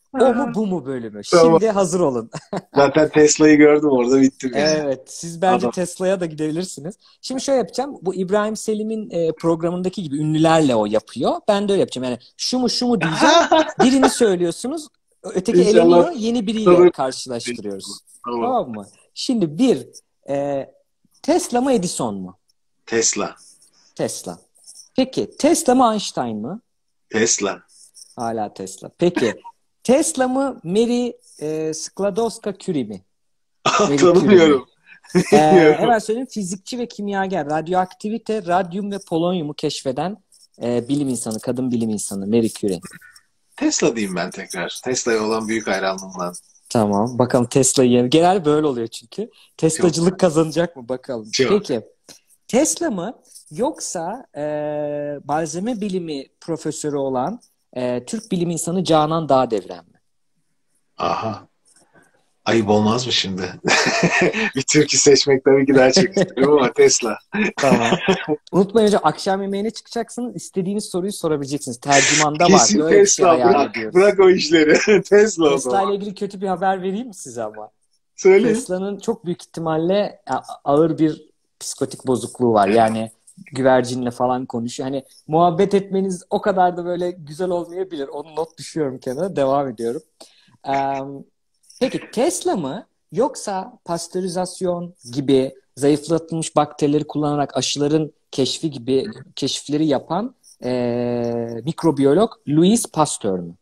O mu bu mu bölümü. Tamam. Şimdi hazır olun. Zaten Tesla'yı gördüm orada, bittim yani. Evet, siz bence Adam. Tesla'ya da gidebilirsiniz. Şimdi şöyle yapacağım. Bu İbrahim Selim'in e, programındaki gibi ünlülerle o yapıyor. Ben de öyle yapacağım. Yani şu mu şu mu diyeceğim. Birini söylüyorsunuz. Öteki İnşallah eleniyor. Yeni biriyle tabii. karşılaştırıyoruz. Tamam. Tamam mı? Şimdi bir, e, Tesla mı Edison mu? Tesla. Tesla. Peki Tesla mı Einstein mı? Tesla. Hala Tesla. Peki Tesla mı Mary e, Skłodowska-Curie mi? Marie Curie mi? Tanımıyorum. Ee, hemen söyleyeyim. Fizikçi ve kimyager, radyoaktivite, radyum ve polonyumu keşfeden e, bilim insanı, kadın bilim insanı Marie Curie. Tesla diyeyim ben tekrar. Tesla'ya olan büyük hayranlığımdan. Tamam. Bakalım Tesla'yı yeni. Genel böyle oluyor çünkü. Teslacılık Çok. kazanacak mı bakalım. Çok. Peki. Tesla mı yoksa e, malzeme bilimi profesörü olan e, Türk bilim insanı Canan Dağdeviren mi? Aha. Ayıp olmaz mı şimdi? Bir türkü seçmek tabii ki daha çok isterim ama Tesla. Tamam. Unutmayın hocam, akşam yemeğine çıkacaksınız. İstediğiniz soruyu sorabileceksiniz. Tercümanda var. Kesin Böyle bir şey Tesla. hayal Bırak, ediyoruz. bırak o işleri. Tesla o Tesla zaman. ile ilgili kötü bir haber vereyim mi size ama? Söyleyin. Tesla'nın çok büyük ihtimalle a- ağır bir psikotik bozukluğu var. Yani güvercinle falan konuşuyor. Hani muhabbet etmeniz o kadar da böyle güzel olmayabilir. Onu not düşüyorum kenara. Devam ediyorum. Ee, peki Tesla mı yoksa pastörizasyon gibi zayıflatılmış bakterileri kullanarak aşıların keşfi gibi keşifleri yapan ee, mikrobiyolog Louis Pasteur mü?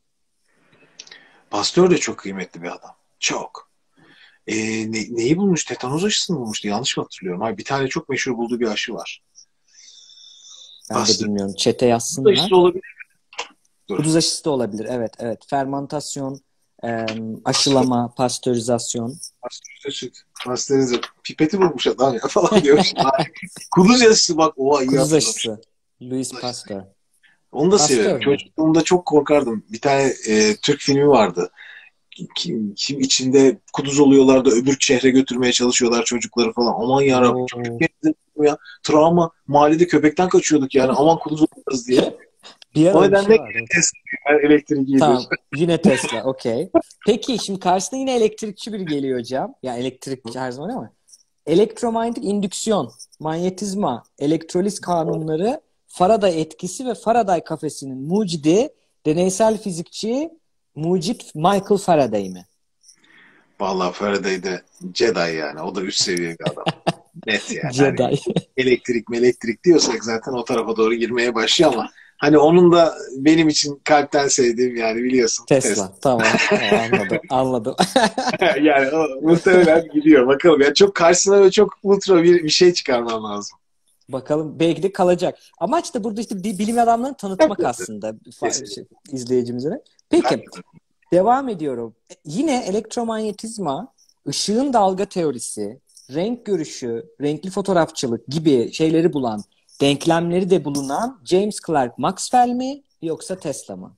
Pasteur de çok kıymetli bir adam. Çok. Ee, ne- neyi bulmuş? Tetanoz aşısını bulmuştu. Yanlış mı hatırlıyorum? Hayır, bir tane çok meşhur bulduğu bir aşı var. Ben de Pasteur. bilmiyorum. Çete Bu da yazsınlar. işte olabilir. Dur. Kuduz aşısı da olabilir. Evet, evet. Fermantasyon, e, aşılama, pastörizasyon. Pastörize. Pastörize. Pipeti bulmuş adam ya falan diyor. Kuduz aşısı bak. Oha, iyi Kuduz hatırlamış. aşısı. Louis Pasteur. Onu da Pasteur severim. mü? Çocukluğumda çok korkardım. Bir tane e, Türk filmi vardı. Kim, kim içinde kuduz oluyorlar da öbür şehre götürmeye çalışıyorlar çocukları falan. Aman yarabbim, Oo. çok kötü ya. Travma. Mahallede köpekten kaçıyorduk yani. Aman kuduz olacağız diye. Bir ara O öyle bir nedenle şey vardı. Tesla, yani elektrik iyidir. Tamam. Yine Tesla. Okey. Peki şimdi karşısına yine elektrikçi biri geliyor hocam. Ya elektrikçi her zaman ama. Elektromanyetik indüksiyon, manyetizma, elektroliz kanunları, Faraday etkisi ve Faraday kafesinin mucidi deneysel fizikçi mucit Michael Faraday mi? Vallahi Faraday de Jedi yani. O da üst seviye bir adam. Net yani. Jedi. Hani elektrik elektrik diyorsak zaten o tarafa doğru girmeye başlıyor ama hani onun da benim için kalpten sevdiğim, yani biliyorsun. Tesla. Tesla. Tamam. Tamam, anladım. Anladım. Yani o muhtemelen gidiyor. Bakalım. Yani çok karşısına böyle çok ultra bir, bir şey çıkarmam lazım. Bakalım, belki de kalacak. Amaç da burada işte bi- bilim adamlarını tanıtmak aslında fa- şey, izleyicimize. Peki. Devam ediyorum. E, Yine elektromanyetizma, ışığın dalga teorisi, renk görüşü, renkli fotoğrafçılık gibi şeyleri bulan, denklemleri de bulunan James Clerk Maxwell mi yoksa Tesla mı?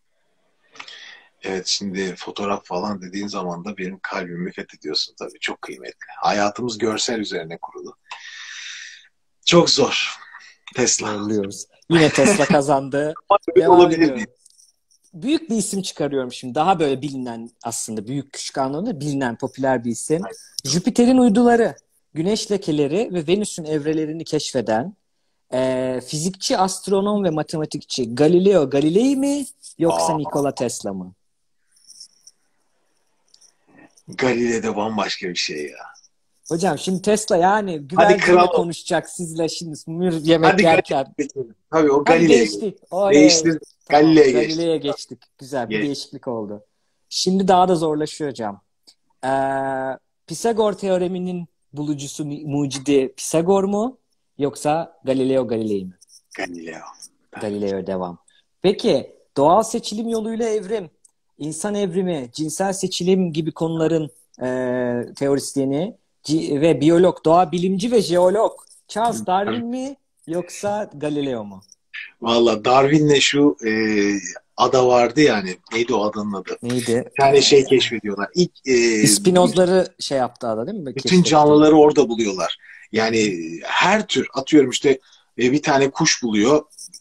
Evet, şimdi fotoğraf falan dediğin zaman da benim kalbimi fethediyorsun tabii. Çok kıymetli. Hayatımız görsel üzerine kurulu. Çok zor. Tesla. Zorluyoruz. Yine Tesla kazandı. Öyle Devam olabilir ediyorum. miyim? Büyük bir isim çıkarıyorum şimdi. Daha böyle bilinen, aslında büyük küçük anlamda bilinen popüler bir isim. Jüpiter'in uyduları, güneş lekeleri ve Venüs'ün evrelerini keşfeden e, fizikçi, astronom ve matematikçi Galileo Galilei mi yoksa Aa. Nikola Tesla mı? Galile'de bambaşka bir şey ya. Hocam şimdi Tesla yani güvercinle kral. konuşacak sizle şimdi mür yemek Hadi yerken. Galile'ye. Tabii o Hadi Galileo. geçtik. Oley. Değiştir. Tamam, Galile'ye geçtik. Galile'ye geçtik. Güzel bir Geç. değişiklik oldu. Şimdi daha da zorlaşıyor hocam. Ee, Pisagor teoreminin bulucusu, mucidi Pisagor mu yoksa Galileo Galilei mi? Galileo. Galileo devam. Peki doğal seçilim yoluyla evrim, insan evrimi, cinsel seçilim gibi konuların e, teorisyeni ci- ve biyolog, doğa bilimci ve jeolog Charles Darwin mi yoksa Galileo mu? Valla Darwin'le şu e, ada vardı yani. Neydi o adanın adı? Neydi? Bir tane şey keşfediyorlar. İlk e, İspinozları şey yaptı ada değil mi? bütün Keşfetti. canlıları orada buluyorlar. Yani her tür, atıyorum işte e, bir tane kuş buluyor.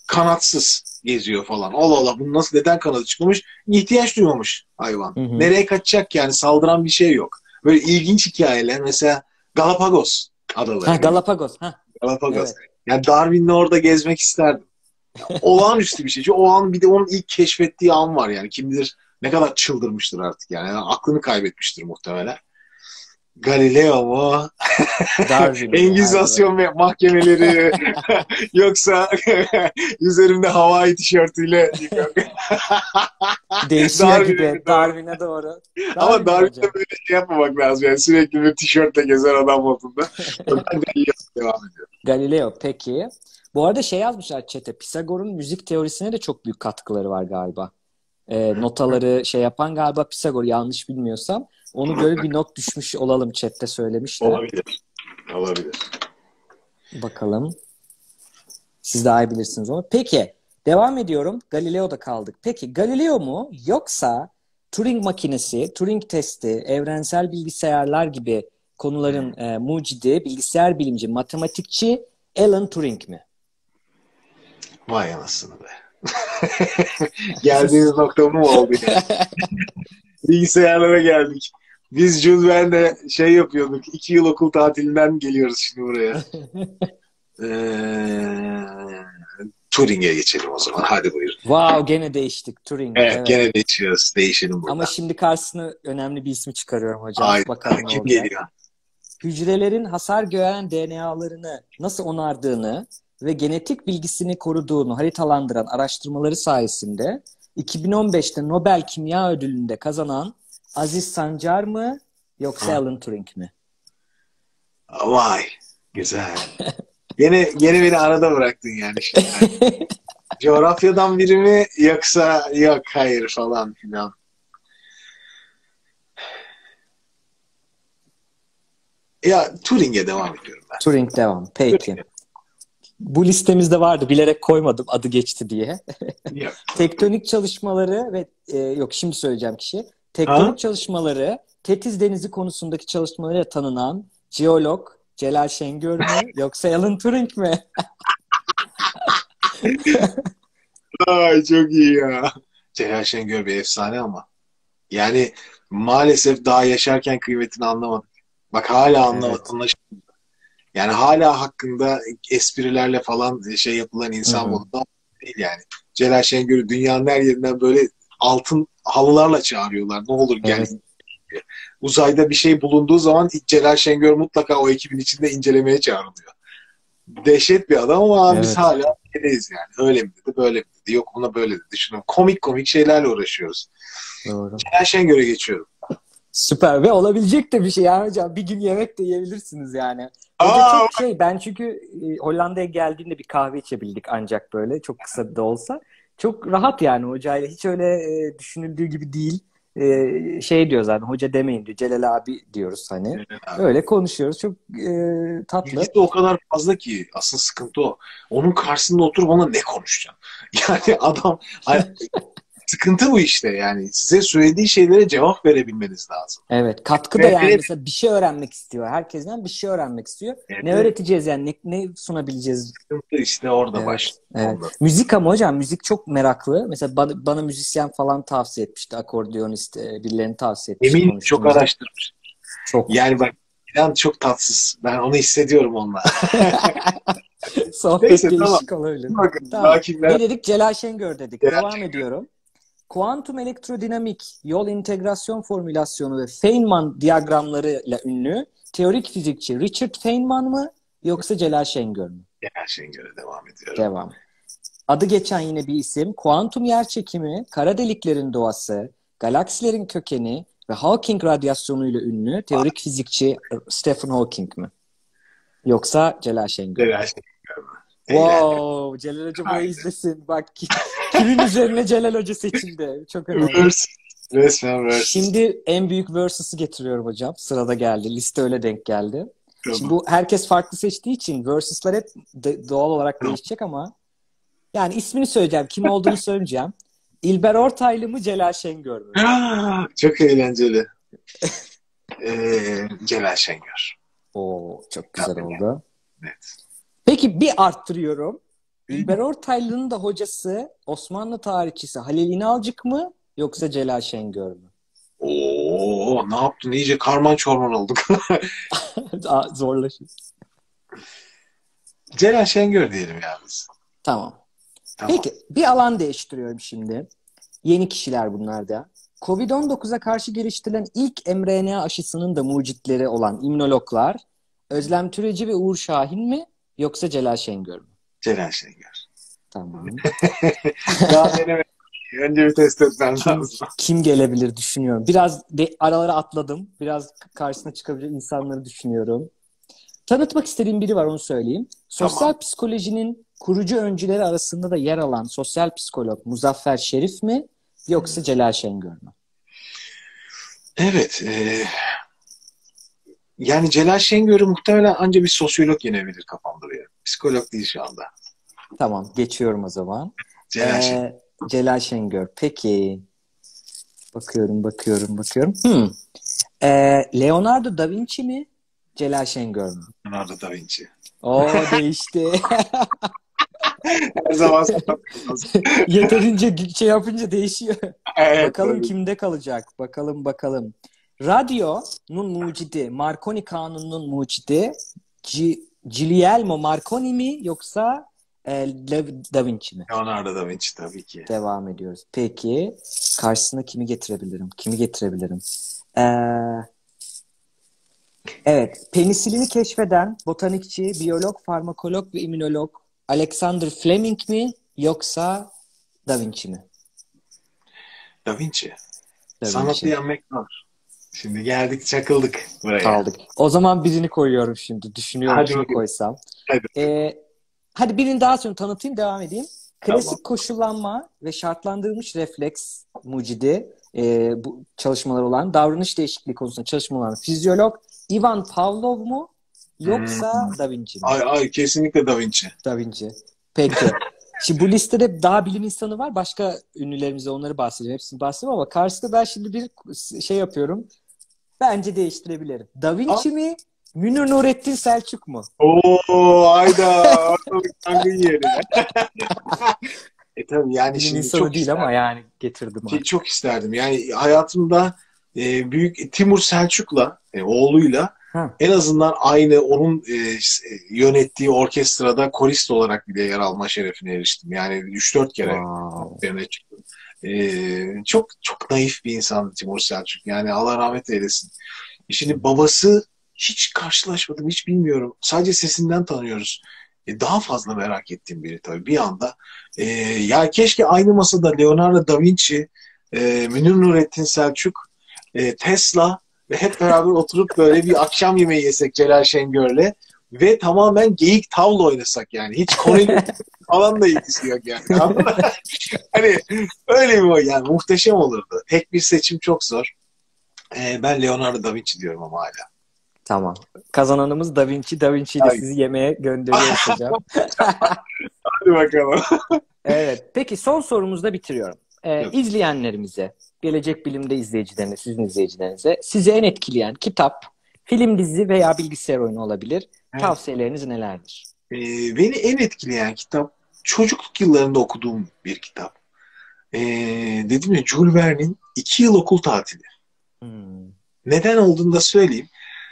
kanatsız geziyor falan. Allah Allah, bunu nasıl, neden kanadı çıkmamış? İhtiyaç duymamış hayvan. Hı hı. Nereye kaçacak yani, saldıran bir şey yok. Böyle ilginç hikayeler mesela Galapagos Ha, adaları. Galapagos. Ha, Galapagos. evet. Yani Darwin'le orada gezmek isterdim. Olağanüstü bir şey. Çünkü o an, bir de onun ilk keşfettiği an var yani. Kim bilir ne kadar çıldırmıştır artık yani. Yani aklını kaybetmiştir muhtemelen. Galileo mu? Darwin mi? Hadi Engizasyon ve mahkemeleri yoksa üzerimde Hawaii tişörtüyle Değişiyor Darwin'e gibi. mi doğru? Darwin'e doğru. Ama Darwin mi Darwin'de hocam? böyle şey yapmamak lazım yani, sürekli bir tişörtle gezen adam modunda. Ben Galileo devam ediyorum. Galileo peki. Bu arada şey yazmışlar chat'e. Pisagor'un müzik teorisine de çok büyük katkıları var galiba. Ee, notaları şey yapan galiba Pisagor, yanlış bilmiyorsam. Onu böyle bir not düşmüş olalım, chat'te söylemişler. Olabilir. Olabilir. Bakalım. Siz daha iyi bilirsiniz onu. Peki. Devam ediyorum. Galileo'da kaldık. Peki Galileo mu yoksa Turing makinesi, Turing testi, evrensel bilgisayarlar gibi konuların e, mucidi, bilgisayar bilimci, matematikçi Alan Turing mi? Vay anasını be. Geldiğimiz nokta bu mu oldu yani? Bilgisayarlara geldik. Biz Jules Verne'le şey yapıyorduk. İki yıl okul tatilinden geliyoruz şimdi buraya. Ee, Turing'e geçelim o zaman. Hadi buyurun. Wow, gene değiştik. Turing. Evet, Evet. gene değişiyoruz. Değişelim burada. Ama şimdi karşısına önemli bir ismi çıkarıyorum hocam. Ay, Bakalım ne kim olacak. geliyor? Hücrelerin hasar gören D N A'larını nasıl onardığını ve genetik bilgisini koruduğunu haritalandıran araştırmaları sayesinde iki bin on beşte Nobel Kimya Ödülü'nde kazanan Aziz Sancar mı yoksa Ha. Alan Turing mi? Vay. Güzel. Gene, gene beni arada bıraktın yani şimdi. Coğrafyadan biri mi yoksa yok hayır falan filan. Ya Turing'e devam ediyorum ben. Turing devam. Peki. Turing'e. Bu listemizde vardı. Bilerek koymadım adı geçti diye. Yok. Tektonik çalışmaları ve e, yok şimdi söyleyeceğim kişi. Tektonik Ha? çalışmaları, Tetiz Denizi konusundaki çalışmalarıyla tanınan jeolog Celal Şengör mü yoksa Alan Turing mi? Ay çok iyi ya. Celal Şengör bir efsane ama. Yani maalesef daha yaşarken kıymetini anlamadık. Bak hala anlamadık. Evet. Anlaşılmıyor. Yani hala hakkında esprilerle falan şey yapılan insan Hı hı. modunda değil yani. Celal Şengör'ü dünyanın her yerinden böyle altın halılarla çağırıyorlar. Ne olur gel. Evet. Uzayda bir şey bulunduğu zaman Celal Şengör mutlaka o ekibin içinde incelemeye çağrılıyor. Dehşet bir adam ama Evet. biz hala öyleyiz yani. Öyle mi dedi, böyle mi dedi, yok buna böyle dedi. Şunu komik komik şeylerle uğraşıyoruz. Doğru. Celal Şengör'e geçiyorum. Süper ve olabilecek de bir şey yani hocam. Bir gün yemek de yiyebilirsiniz yani. Hoca Aa, çok şey, ben çünkü e, Hollanda'ya geldiğimde bir kahve içebildik ancak böyle çok kısa da olsa. Çok rahat yani hocayla, hiç öyle e, düşünüldüğü gibi değil. E, şey diyor zaten, hoca demeyin diyor. Celal abi diyoruz hani. evet abi. Öyle konuşuyoruz. Çok e, tatlı. İlgisi de o kadar fazla ki asıl sıkıntı o. Onun karşısında oturup ona ne konuşacaksın? Yani adam sıkıntı bu işte yani. Size söylediği şeylere cevap verebilmeniz lazım. Evet, katkı da Evet, yani evet. mesela bir şey öğrenmek istiyor. Herkesten bir şey öğrenmek istiyor. Evet, Ne evet. öğreteceğiz yani, ne, ne sunabileceğiz? Sıkıntı işte orada Evet, başlıyor. evet. Onda. Müzik ama hocam, müzik çok meraklı. Mesela bana, bana müzisyen falan tavsiye etmişti. Akordeonist e, birilerini tavsiye etmişti Eminim çok konuştuğumuzda. araştırmış. Çok. Yani bak, inan çok tatsız. Ben onu hissediyorum onunla. Sohbet Neyse tamam. gelişik olabilir. Bakın Tamam. daha kimler? Ne dedik? Celal Şengör dedik. Celal Devam ediyorum. Kuantum elektrodinamik, yol integrasyon formülasyonu ve Feynman diyagramlarıyla ünlü teorik fizikçi Richard Feynman mı yoksa Celal Şengör mü? Celal Şengör'e devam ediyorum. Devam. Adı geçen yine bir isim. Kuantum yerçekimi, kara deliklerin doğası, galaksilerin kökeni ve Hawking radyasyonuyla ünlü teorik fizikçi Stephen Hawking mi? Yoksa Celal Şengör mü? Celal Şengör mü? Eğlenceli. Wow, Celal Hoca burayı Aynen. izlesin. Bak ki, kimin üzerine Celal Hoca seçildi. Çok önemli. Versus. Resmen versus. Şimdi en büyük versus'ı getiriyorum hocam. Sırada geldi. Liste öyle denk geldi. Tamam. Şimdi bu herkes farklı seçtiği için versus'lar hep de- doğal olarak Tamam. değişecek ama yani ismini söyleyeceğim. Kim olduğunu söyleyeceğim. İlber Ortaylı mı Celal Şengör mü? Ah, çok eğlenceli. Ee, Celal Şengör. Oo, çok güzel Tabii. oldu. Evet. Peki bir arttırıyorum. İlber Ortaylı'nın da hocası Osmanlı tarihçisi Halil İnalcık mı yoksa Celal Şengör mü? Oo, ne yaptın? İyice karman çorman olduk. Aa, zorlaşıyor. Celal Şengör diyelim ya biz. Tamam. Tamam. Peki bir alan değiştiriyorum şimdi. Yeni kişiler bunlar da. covid on dokuza karşı geliştirilen ilk mRNA aşısının da mucitleri olan immünologlar Özlem Türeci ve Uğur Şahin mi yoksa Celal Şengör mü? Celal Şengör. Tamam. Daha denemedim. Önce bir test etmem Kim, lazım. kim gelebilir düşünüyorum. Biraz de, aralara atladım. Biraz karşısına çıkabilecek insanları düşünüyorum. Tanıtmak istediğim biri var, onu söyleyeyim. Sosyal Tamam. psikolojinin kurucu öncüleri arasında da yer alan sosyal psikolog Muzaffer Şerif mi yoksa Celal Şengör mü? Evet. E, yani Celal Şengör'ü muhtemelen ancak bir sosyolog yenebilir kafamda benim. Psikolog değil şu anda. Tamam, geçiyorum o zaman. Celal Şengör. Ee, Celal Şengör. Peki. Bakıyorum, bakıyorum, bakıyorum. Hmm. Ee, Leonardo da Vinci mi? Celal Şengör mü? Leonardo da Vinci. Oo, değişti. Her zaman sapatıyoruz. Yeterince şey yapınca değişiyor. Evet, Bakalım tabii. kimde kalacak? Bakalım bakalım. Radyo'nun mucidi, Marconi kanununun mucidi G- Guglielmo Marconi mi yoksa e, Le- Da Vinci mi? Leonardo da Vinci tabii ki. Devam ediyoruz. Peki karşısına kimi getirebilirim? Kimi getirebilirim? Ee, evet. Penisilini keşfeden botanikçi, biyolog, farmakolog ve immünolog Alexander Fleming mi yoksa Da Vinci mi? Da Vinci. Da Sanatı Vinci. yenmek var. Şimdi geldik, çakıldık buraya. Kaldık. O zaman birini koyuyorum şimdi. Düşünüyorum Hadi kimi bakalım. koysam. Hadi. Ee, hadi birini daha sonra tanıtayım, devam edeyim. Klasik Tamam. koşullanma ve şartlandırılmış refleks mucidi e, bu çalışmalar olan, davranış değişikliği konusunda çalışma olan fizyolog Ivan Pavlov mu yoksa Hmm. Da Vinci mi? Ay ay kesinlikle Da Vinci. Da Vinci. Peki. Şimdi bu listede daha bilim insanı var. Başka ünlülerimize onları bahsedeceğim. Hepsini bahsedeceğim ama karşısında ben şimdi bir şey yapıyorum. Bence değiştirebilirim. Da Vinci mi? Münir Nurettin Selçuk mu? Oo hayda. Ortalık yangın yeri. E tabii yani Bilim şimdi insanı çok değil isterdim. ama yani getirdim Ki artık. çok isterdim. Yani hayatımda e, büyük Timur Selçuk'la e, oğluyla Ha. en azından aynı onun e, yönettiği orkestrada korist olarak bile yer alma şerefine eriştim. Yani üç dört kere Wow. konserine çıktım. E, çok çok naif bir insandı Timur Selçuk. Yani Allah rahmet eylesin. E şimdi babası hiç karşılaşmadım, hiç bilmiyorum. Sadece sesinden tanıyoruz. E, daha fazla merak ettiğim biri tabii bir anda. E, ya keşke aynı masada Leonardo da Vinci, e, Münir Nurettin Selçuk, e, Tesla ve hep beraber oturup böyle bir akşam yemeği yesek Celal Şengör'le ve tamamen geyik tavla oynasak yani. Hiç konuyla falan da ilgisi yok yani. Hani öyle bir yani muhteşem olurdu. Tek bir seçim çok zor. E, ben Leonardo da Vinci diyorum ama hala. Tamam. Kazananımız Da Vinci. Da Vinci ile Ay. sizi yemeğe gönderiyoruz hocam. Hadi bakalım. Evet. Peki son sorumuzda bitiriyorum. Ee, Evet. izleyenlerimize, Gelecek Bilim'de izleyicilerine, sizin izleyicilerinize sizi en etkileyen kitap, film, dizi veya bilgisayar oyunu olabilir. Evet. Tavsiyeleriniz nelerdir? Ee, beni en etkileyen kitap çocukluk yıllarında okuduğum bir kitap. Ee, dedim ya Jules Verne'in İki Yıl Okul Tatili. Hmm. Neden olduğunu da söyleyeyim.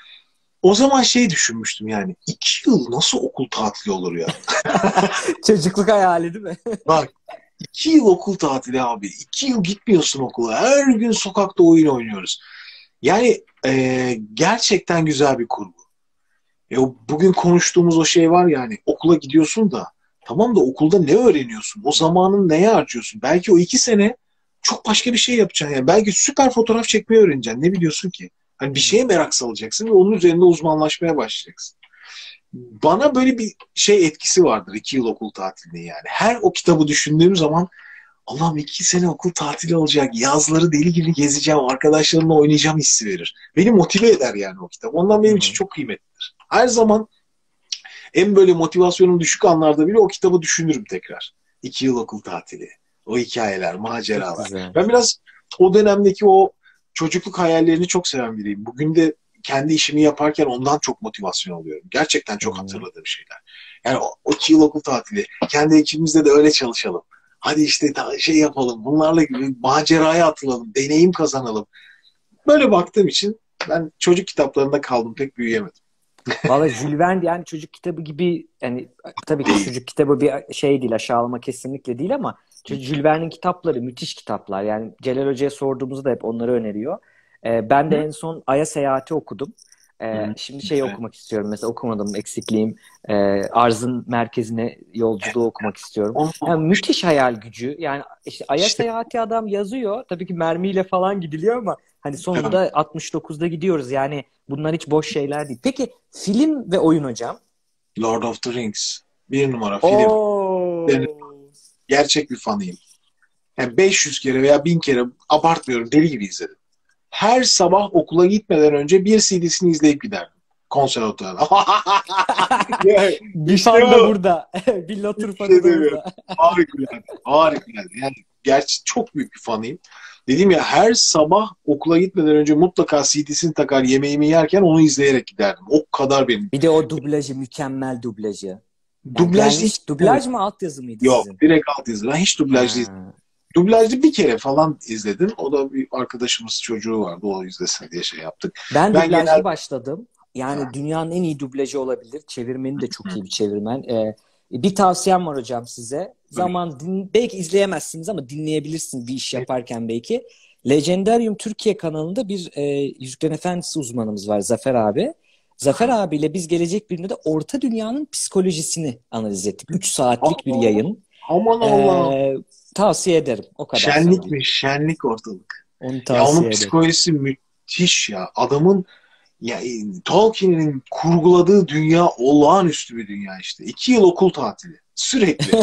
O zaman şey düşünmüştüm yani iki yıl nasıl okul tatili olur ya? Çocukluk hayali değil mi? Bak iki yıl okul tatili abi. İki yıl gitmiyorsun okula. Her gün sokakta oyun oynuyoruz. Yani e, gerçekten güzel bir kurgu. E, o bugün konuştuğumuz o şey var yani okula gidiyorsun da tamam da okulda ne öğreniyorsun? O zamanını neye harcıyorsun? Belki o iki sene çok başka bir şey yapacaksın. Yani belki süper fotoğraf çekmeyi öğreneceksin. Ne biliyorsun ki? Hani bir şeye merak salacaksın ve onun üzerinde uzmanlaşmaya başlayacaksın. Bana böyle bir şey etkisi vardır iki yıl okul tatilinin yani. Her o kitabı düşündüğüm zaman Allah'ım iki sene okul tatili olacak. Yazları deli gibi gezeceğim. Arkadaşlarımla oynayacağım hissi verir. Beni motive eder yani o kitap. Ondan benim Hı için hı. çok kıymetlidir. Her zaman en böyle motivasyonum düşük anlarda bile o kitabı düşünürüm tekrar. İki yıl okul tatili. O hikayeler, Çok maceralar. güzel. Ben biraz o dönemdeki o çocukluk hayallerini çok seven biriyim. Bugün de kendi işimi yaparken ondan çok motivasyon alıyorum. Gerçekten çok Hı. hatırladığım şeyler. Yani o, o iki yıl okul tatili. Kendi ekibimizde de öyle çalışalım. Hadi işte ta- şey yapalım. Bunlarla gibi maceraya atılalım. Deneyim kazanalım. Böyle baktığım için ben çocuk kitaplarında kaldım. Pek büyüyemedim. Valla Jules Verne yani çocuk kitabı gibi, yani tabii ki Değil. çocuk kitabı bir şey değil, aşağılama kesinlikle değil, ama Jules Verne'in kitapları müthiş kitaplar. Yani Celal Hoca'ya sorduğumuzda da hep onları öneriyor. Ee, ben de Hı? en son Ay'a Seyahati okudum. Ee, Hı. şimdi şey Evet. okumak istiyorum, mesela okumadım, eksikliğim. Ee, Arzın Merkezine Yolculuğu okumak istiyorum. Onu Yani okumak müthiş hayal gücü. Yani işte Ay'a işte. Seyahati adam yazıyor. Tabii ki mermiyle falan gidiliyor ama hani Tabii. sonunda altmış dokuzda gidiyoruz. Yani bunlar hiç boş şeyler değil. Peki film ve oyun hocam? Lord of the Rings. Bir numara film. Ben Oo. gerçek bir fanıyım. Yani beş yüz kere veya bin kere abartmıyorum deli gibi izledim. Her sabah okula gitmeden önce bir C D'sini izleyip giderdim. Konservatuvarda. Yani Bir işte fan da o. burada. Bir Lotur Bir şey fanı da demiyorum. burada. Harikulade. Harikulade. Yani gerçi çok büyük bir fanıyım. Dedim ya her sabah okula gitmeden önce mutlaka C D'sini takar yemeğimi yerken onu izleyerek giderdim. O kadar benim. Bir de o dublajı, mükemmel dublajı. Yani Dublajlı hiç gelmiş, dublaj izlemedim. mı altyazı mıydı Yok. sizin? Direkt alt yazı. Ben hiç dublajlı izlemedim. Ha. Dublajlı bir kere falan izledim. O da bir arkadaşımız çocuğu vardı. O izlesin diye şey yaptık. Ben Ben dublajlı genelde başladım. Yani dünyanın en iyi dublajı olabilir. Çevirmeni de çok iyi bir çevirmen. Ee, bir tavsiyem var hocam size. Zaman din, belki izleyemezsiniz ama dinleyebilirsiniz bir iş yaparken belki. Legendarium Türkiye kanalında bir e, Yüzüklerin Efendisi uzmanımız var, Zafer abi. Zafer abiyle biz Gelecek Bilim'de de Orta Dünya'nın psikolojisini analiz ettik. Üç saatlik bir Aa, yayın. aman Allah'ım. Ee, tavsiye ederim. O kadar söyleyeyim. Şenlikmiş, şenlik ortalık. Onu Ya onun tavsiye ederim. psikolojisi müthiş ya. Adamın ya Tolkien'in kurguladığı dünya olağanüstü bir dünya işte. İki yıl okul tatili. Sürekli.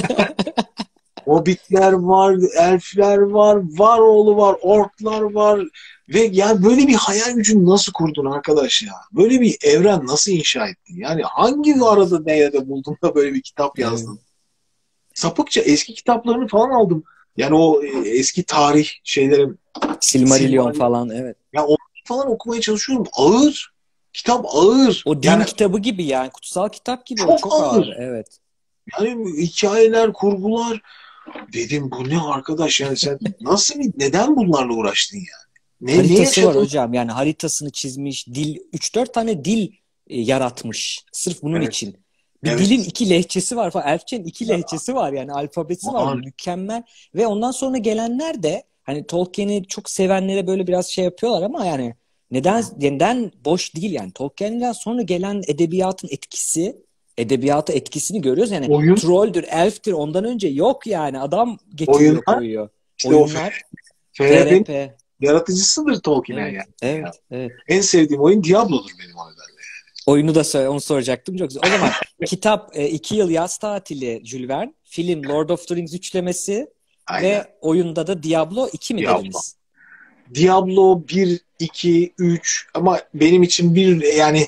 Hobbitler var, elfler var, var oğlu var, orklar var. Ve yani böyle bir hayal gücünü nasıl kurdun arkadaş ya? Böyle bir evren nasıl inşa ettin? Yani hangi arada nerede buldun da böyle bir kitap Evet. yazdın? Sapıkça eski kitaplarını falan aldım. Yani o e, eski tarih şeylerim, Silmarillion Silmarillion. falan, evet. Ya onu falan okumaya çalışıyorum. Ağır. Kitap ağır. O din Yani kitabı gibi, yani kutsal kitap gibi, o çok çok ağır, ağır. evet. Yani hikayeler, kurgular. Dedim bu ne arkadaş yani sen nasıl bir, neden bunlarla uğraştın yani? Ne, ne Haritası var yaşadın? hocam, yani haritasını çizmiş, dil, üç dört tane dil e, yaratmış sırf bunun Evet, için. Bir evet. dilin iki lehçesi var falan. Elfçenin iki lehçesi var, yani alfabesi var, Var. mükemmel. Ve ondan sonra gelenler de hani Tolkien'i çok sevenlere böyle biraz şey yapıyorlar ama yani neden neden boş değil yani. Tolkien'den sonra gelen edebiyatın etkisi, edebiyata etkisini görüyoruz. Yani Oyun, trolldür, elftir, ondan önce yok yani. Adam getiriyor, oyunlar koyuyor. işte o Oyunlar, F R P'nin F R P. yaratıcısıdır Tolkien'e Evet, yani. Ya. evet, evet. En sevdiğim oyun Diablo'dur benim o nedenle. Oyunu da söyle, onu soracaktım. Çok güzel. O zaman kitap e, iki yıl yaz tatili Jules Verne, film Lord of the Rings üçlemesi Aynen. ve oyunda da Diablo iki mi Diablo. dediniz? Diablo bir, iki, üç ama benim için bir yani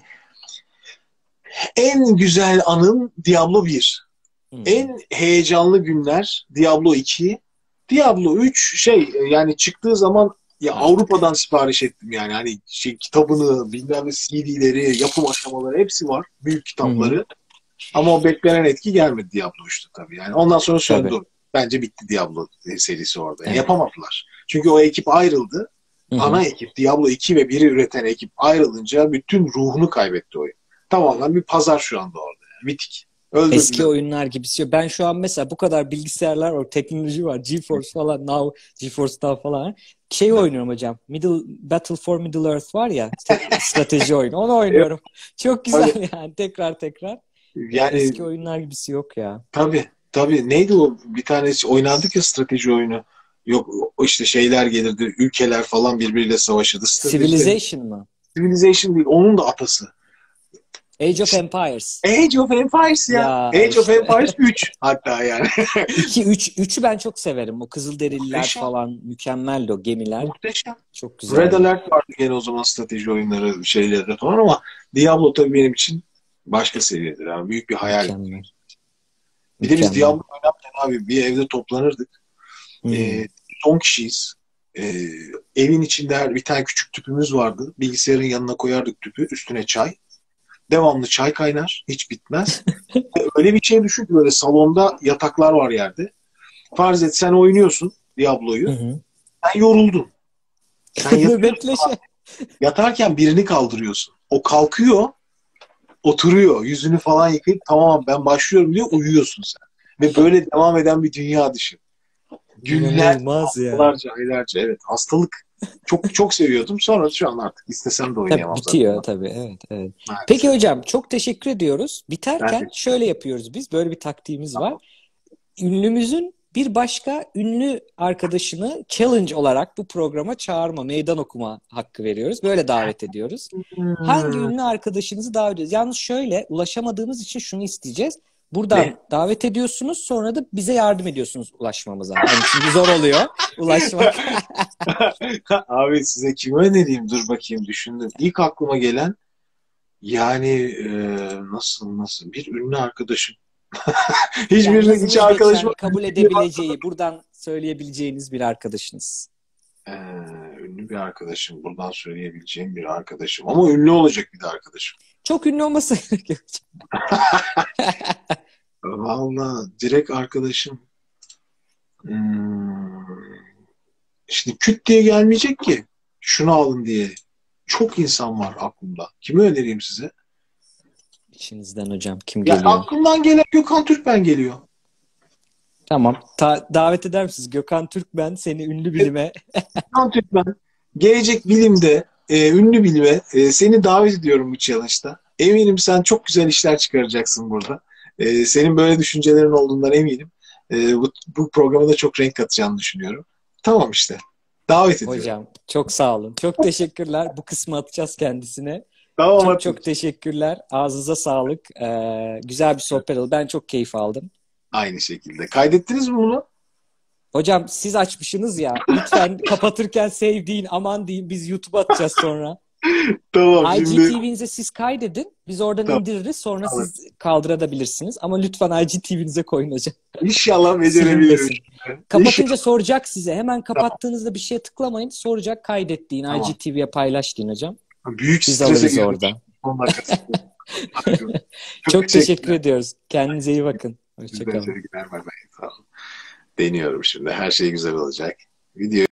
en güzel anım Diablo bir. Hmm. En heyecanlı günler Diablo iki. Diablo üç şey yani çıktığı zaman ya Artık. Avrupa'dan sipariş ettim yani hani şey kitabını bilmem ne C D'leri yapım aşamaları hepsi var büyük Hı hı. kitapları ama o beklenen etki gelmedi Diablo üçte tabii yani ondan sonra söndü. Tabii. Bence bitti Diablo serisi orada yani Evet. yapamadılar çünkü o ekip ayrıldı, Hı hı. ana ekip Diablo iki ve biri üreten ekip ayrılınca bütün ruhunu kaybetti oyun, tamamen bir pazar şu anda orada yani. Bitik, Eski öldürdüler. oyunlar gibi istiyor. Ben şu an mesela bu kadar bilgisayarlar var, teknoloji var. GeForce falan, Now, GeForce Now falan. Şey oynuyorum hocam. Middle Battle for Middle Earth var ya, te- strateji oyunu. Onu oynuyorum. Çok Tabii. güzel yani, tekrar tekrar. E, Yani eski oyunlar gibisi yok ya. tabii tabii neydi o bir tanesi oynandık ya strateji oyunu. Yok o işte şeyler gelirdi ülkeler falan birbiriyle savaşırdı. Strateji de Civilization mı? Civilization değil onun da atası. Age of Empires. Age of Empires ya. Ya Age of işte. Empires üç hatta yani. iki üç üçü ben çok severim. O Kızılderililer Muhteşem. falan mükemmeldi, o gemiler. Muhteşem. Çok Red güzeldi. Alert vardı gene o zaman strateji oyunları şeylerde falan ama Diablo tabii benim için başka seviyedir. Yani büyük bir hayal. Mükemmel. Bir de biz Mükemmel. Diablo oynarken abi bir evde toplanırdık. Hmm. Ee, on kişiyiz. Ee, evin içinde her bir tane küçük tüpümüz vardı. Bilgisayarın yanına koyardık tüpü. Üstüne çay. Devamlı çay kaynar. Hiç bitmez. Öyle bir şey düşün ki böyle salonda yataklar var yerde. Farz et sen oynuyorsun Hı Diablo'yu. hı. Sen yoruldun. Sen yatıyorsun. Nöbetleşe. Yatarken birini kaldırıyorsun. O kalkıyor, oturuyor. Yüzünü falan yıkayıp tamam ben başlıyorum diye uyuyorsun sen. Ve böyle devam eden bir dünya düşün. Günler, İnanılmaz ya. haftalarca, aylarca. Evet, hastalık. Çok çok seviyordum. Sonra şu an artık istesem de Tabii oynayamam zaten. bitiyor tabii. Evet, evet. Peki Maalesef. hocam çok teşekkür ediyoruz. Ben Biterken de şöyle yapıyoruz biz. Böyle bir taktiğimiz var. tamam. Ünlümüzün bir başka ünlü arkadaşını challenge olarak bu programa çağırma, meydan okuma hakkı veriyoruz. Böyle davet ediyoruz. Hangi Hmm. ünlü arkadaşınızı davet ediyoruz? Yalnız şöyle ulaşamadığımız için şunu isteyeceğiz. Buradan Ne? davet ediyorsunuz sonra da bize yardım ediyorsunuz ulaşmamıza. Yani çünkü zor oluyor ulaşmak. Abi size kimi önereyim? Dur bakayım düşündüm. İlk aklıma gelen yani e, nasıl nasıl bir ünlü arkadaşım. Yani Hiçbirinin hiç nazınız arkadaşım geçen, kabul edebileceği, buradan söyleyebileceğiniz bir arkadaşınız. Ee, ünlü bir arkadaşım. Buradan söyleyebileceğim bir arkadaşım. Ama ünlü olacak bir de arkadaşım. Çok ünlü olması gerekiyor. Vallahi direkt arkadaşım. Hmm. Şimdi küt diye gelmeyecek ki. Şunu alın diye. Çok insan var aklımda. Kimi önereyim size? İçinizden hocam kim Ya geliyor? aklımdan gelen Gökhan Türkmen geliyor. Tamam. Ta- davet eder misiniz? Gökhan Türkmen seni ünlü bilime. Gökhan Türkmen gelecek bilimde, e, ünlü bilime e, seni davet ediyorum bu challenge'da. Eminim sen çok güzel işler çıkaracaksın burada. E, senin böyle düşüncelerin olduğundan eminim. E, bu, bu programa da çok renk katacağını düşünüyorum. Tamam işte. Davet ediyorum. Hocam çok sağ olun. Çok teşekkürler. Bu kısmı atacağız kendisine. Tamam Çok atayım. çok teşekkürler. Ağzınıza sağlık. Ee, güzel bir sohbet oldu. Ben çok keyif aldım. Aynı şekilde. Kaydettiniz mi bunu? Hocam siz açmışsınız ya. Lütfen kapatırken sevdiğin aman deyin. Biz YouTube'a atacağız sonra. Tamam şimdi. I G T V'nize siz kaydedin. Biz oradan Tamam. indiririz. Sonra Tamam. siz kaldırabilirsiniz. Ama lütfen I G T V'nize koyun hocam. İnşallah becerebilirim. Silinmesin. Kapatınca soracak size. Hemen kapattığınızda bir şeye tıklamayın. Soracak kaydet deyin. Tamam. I G T V'ye paylaş deyin hocam. Büyük Biz strese alırız girdim. orada. on dakikası. Çok, Çok teşekkür ediyoruz. Kendinize iyi bakın. Size Hoşçakalın. sevgiler. Bay bay. Sağ olun. Deniyorum şimdi. Her şey güzel olacak. Video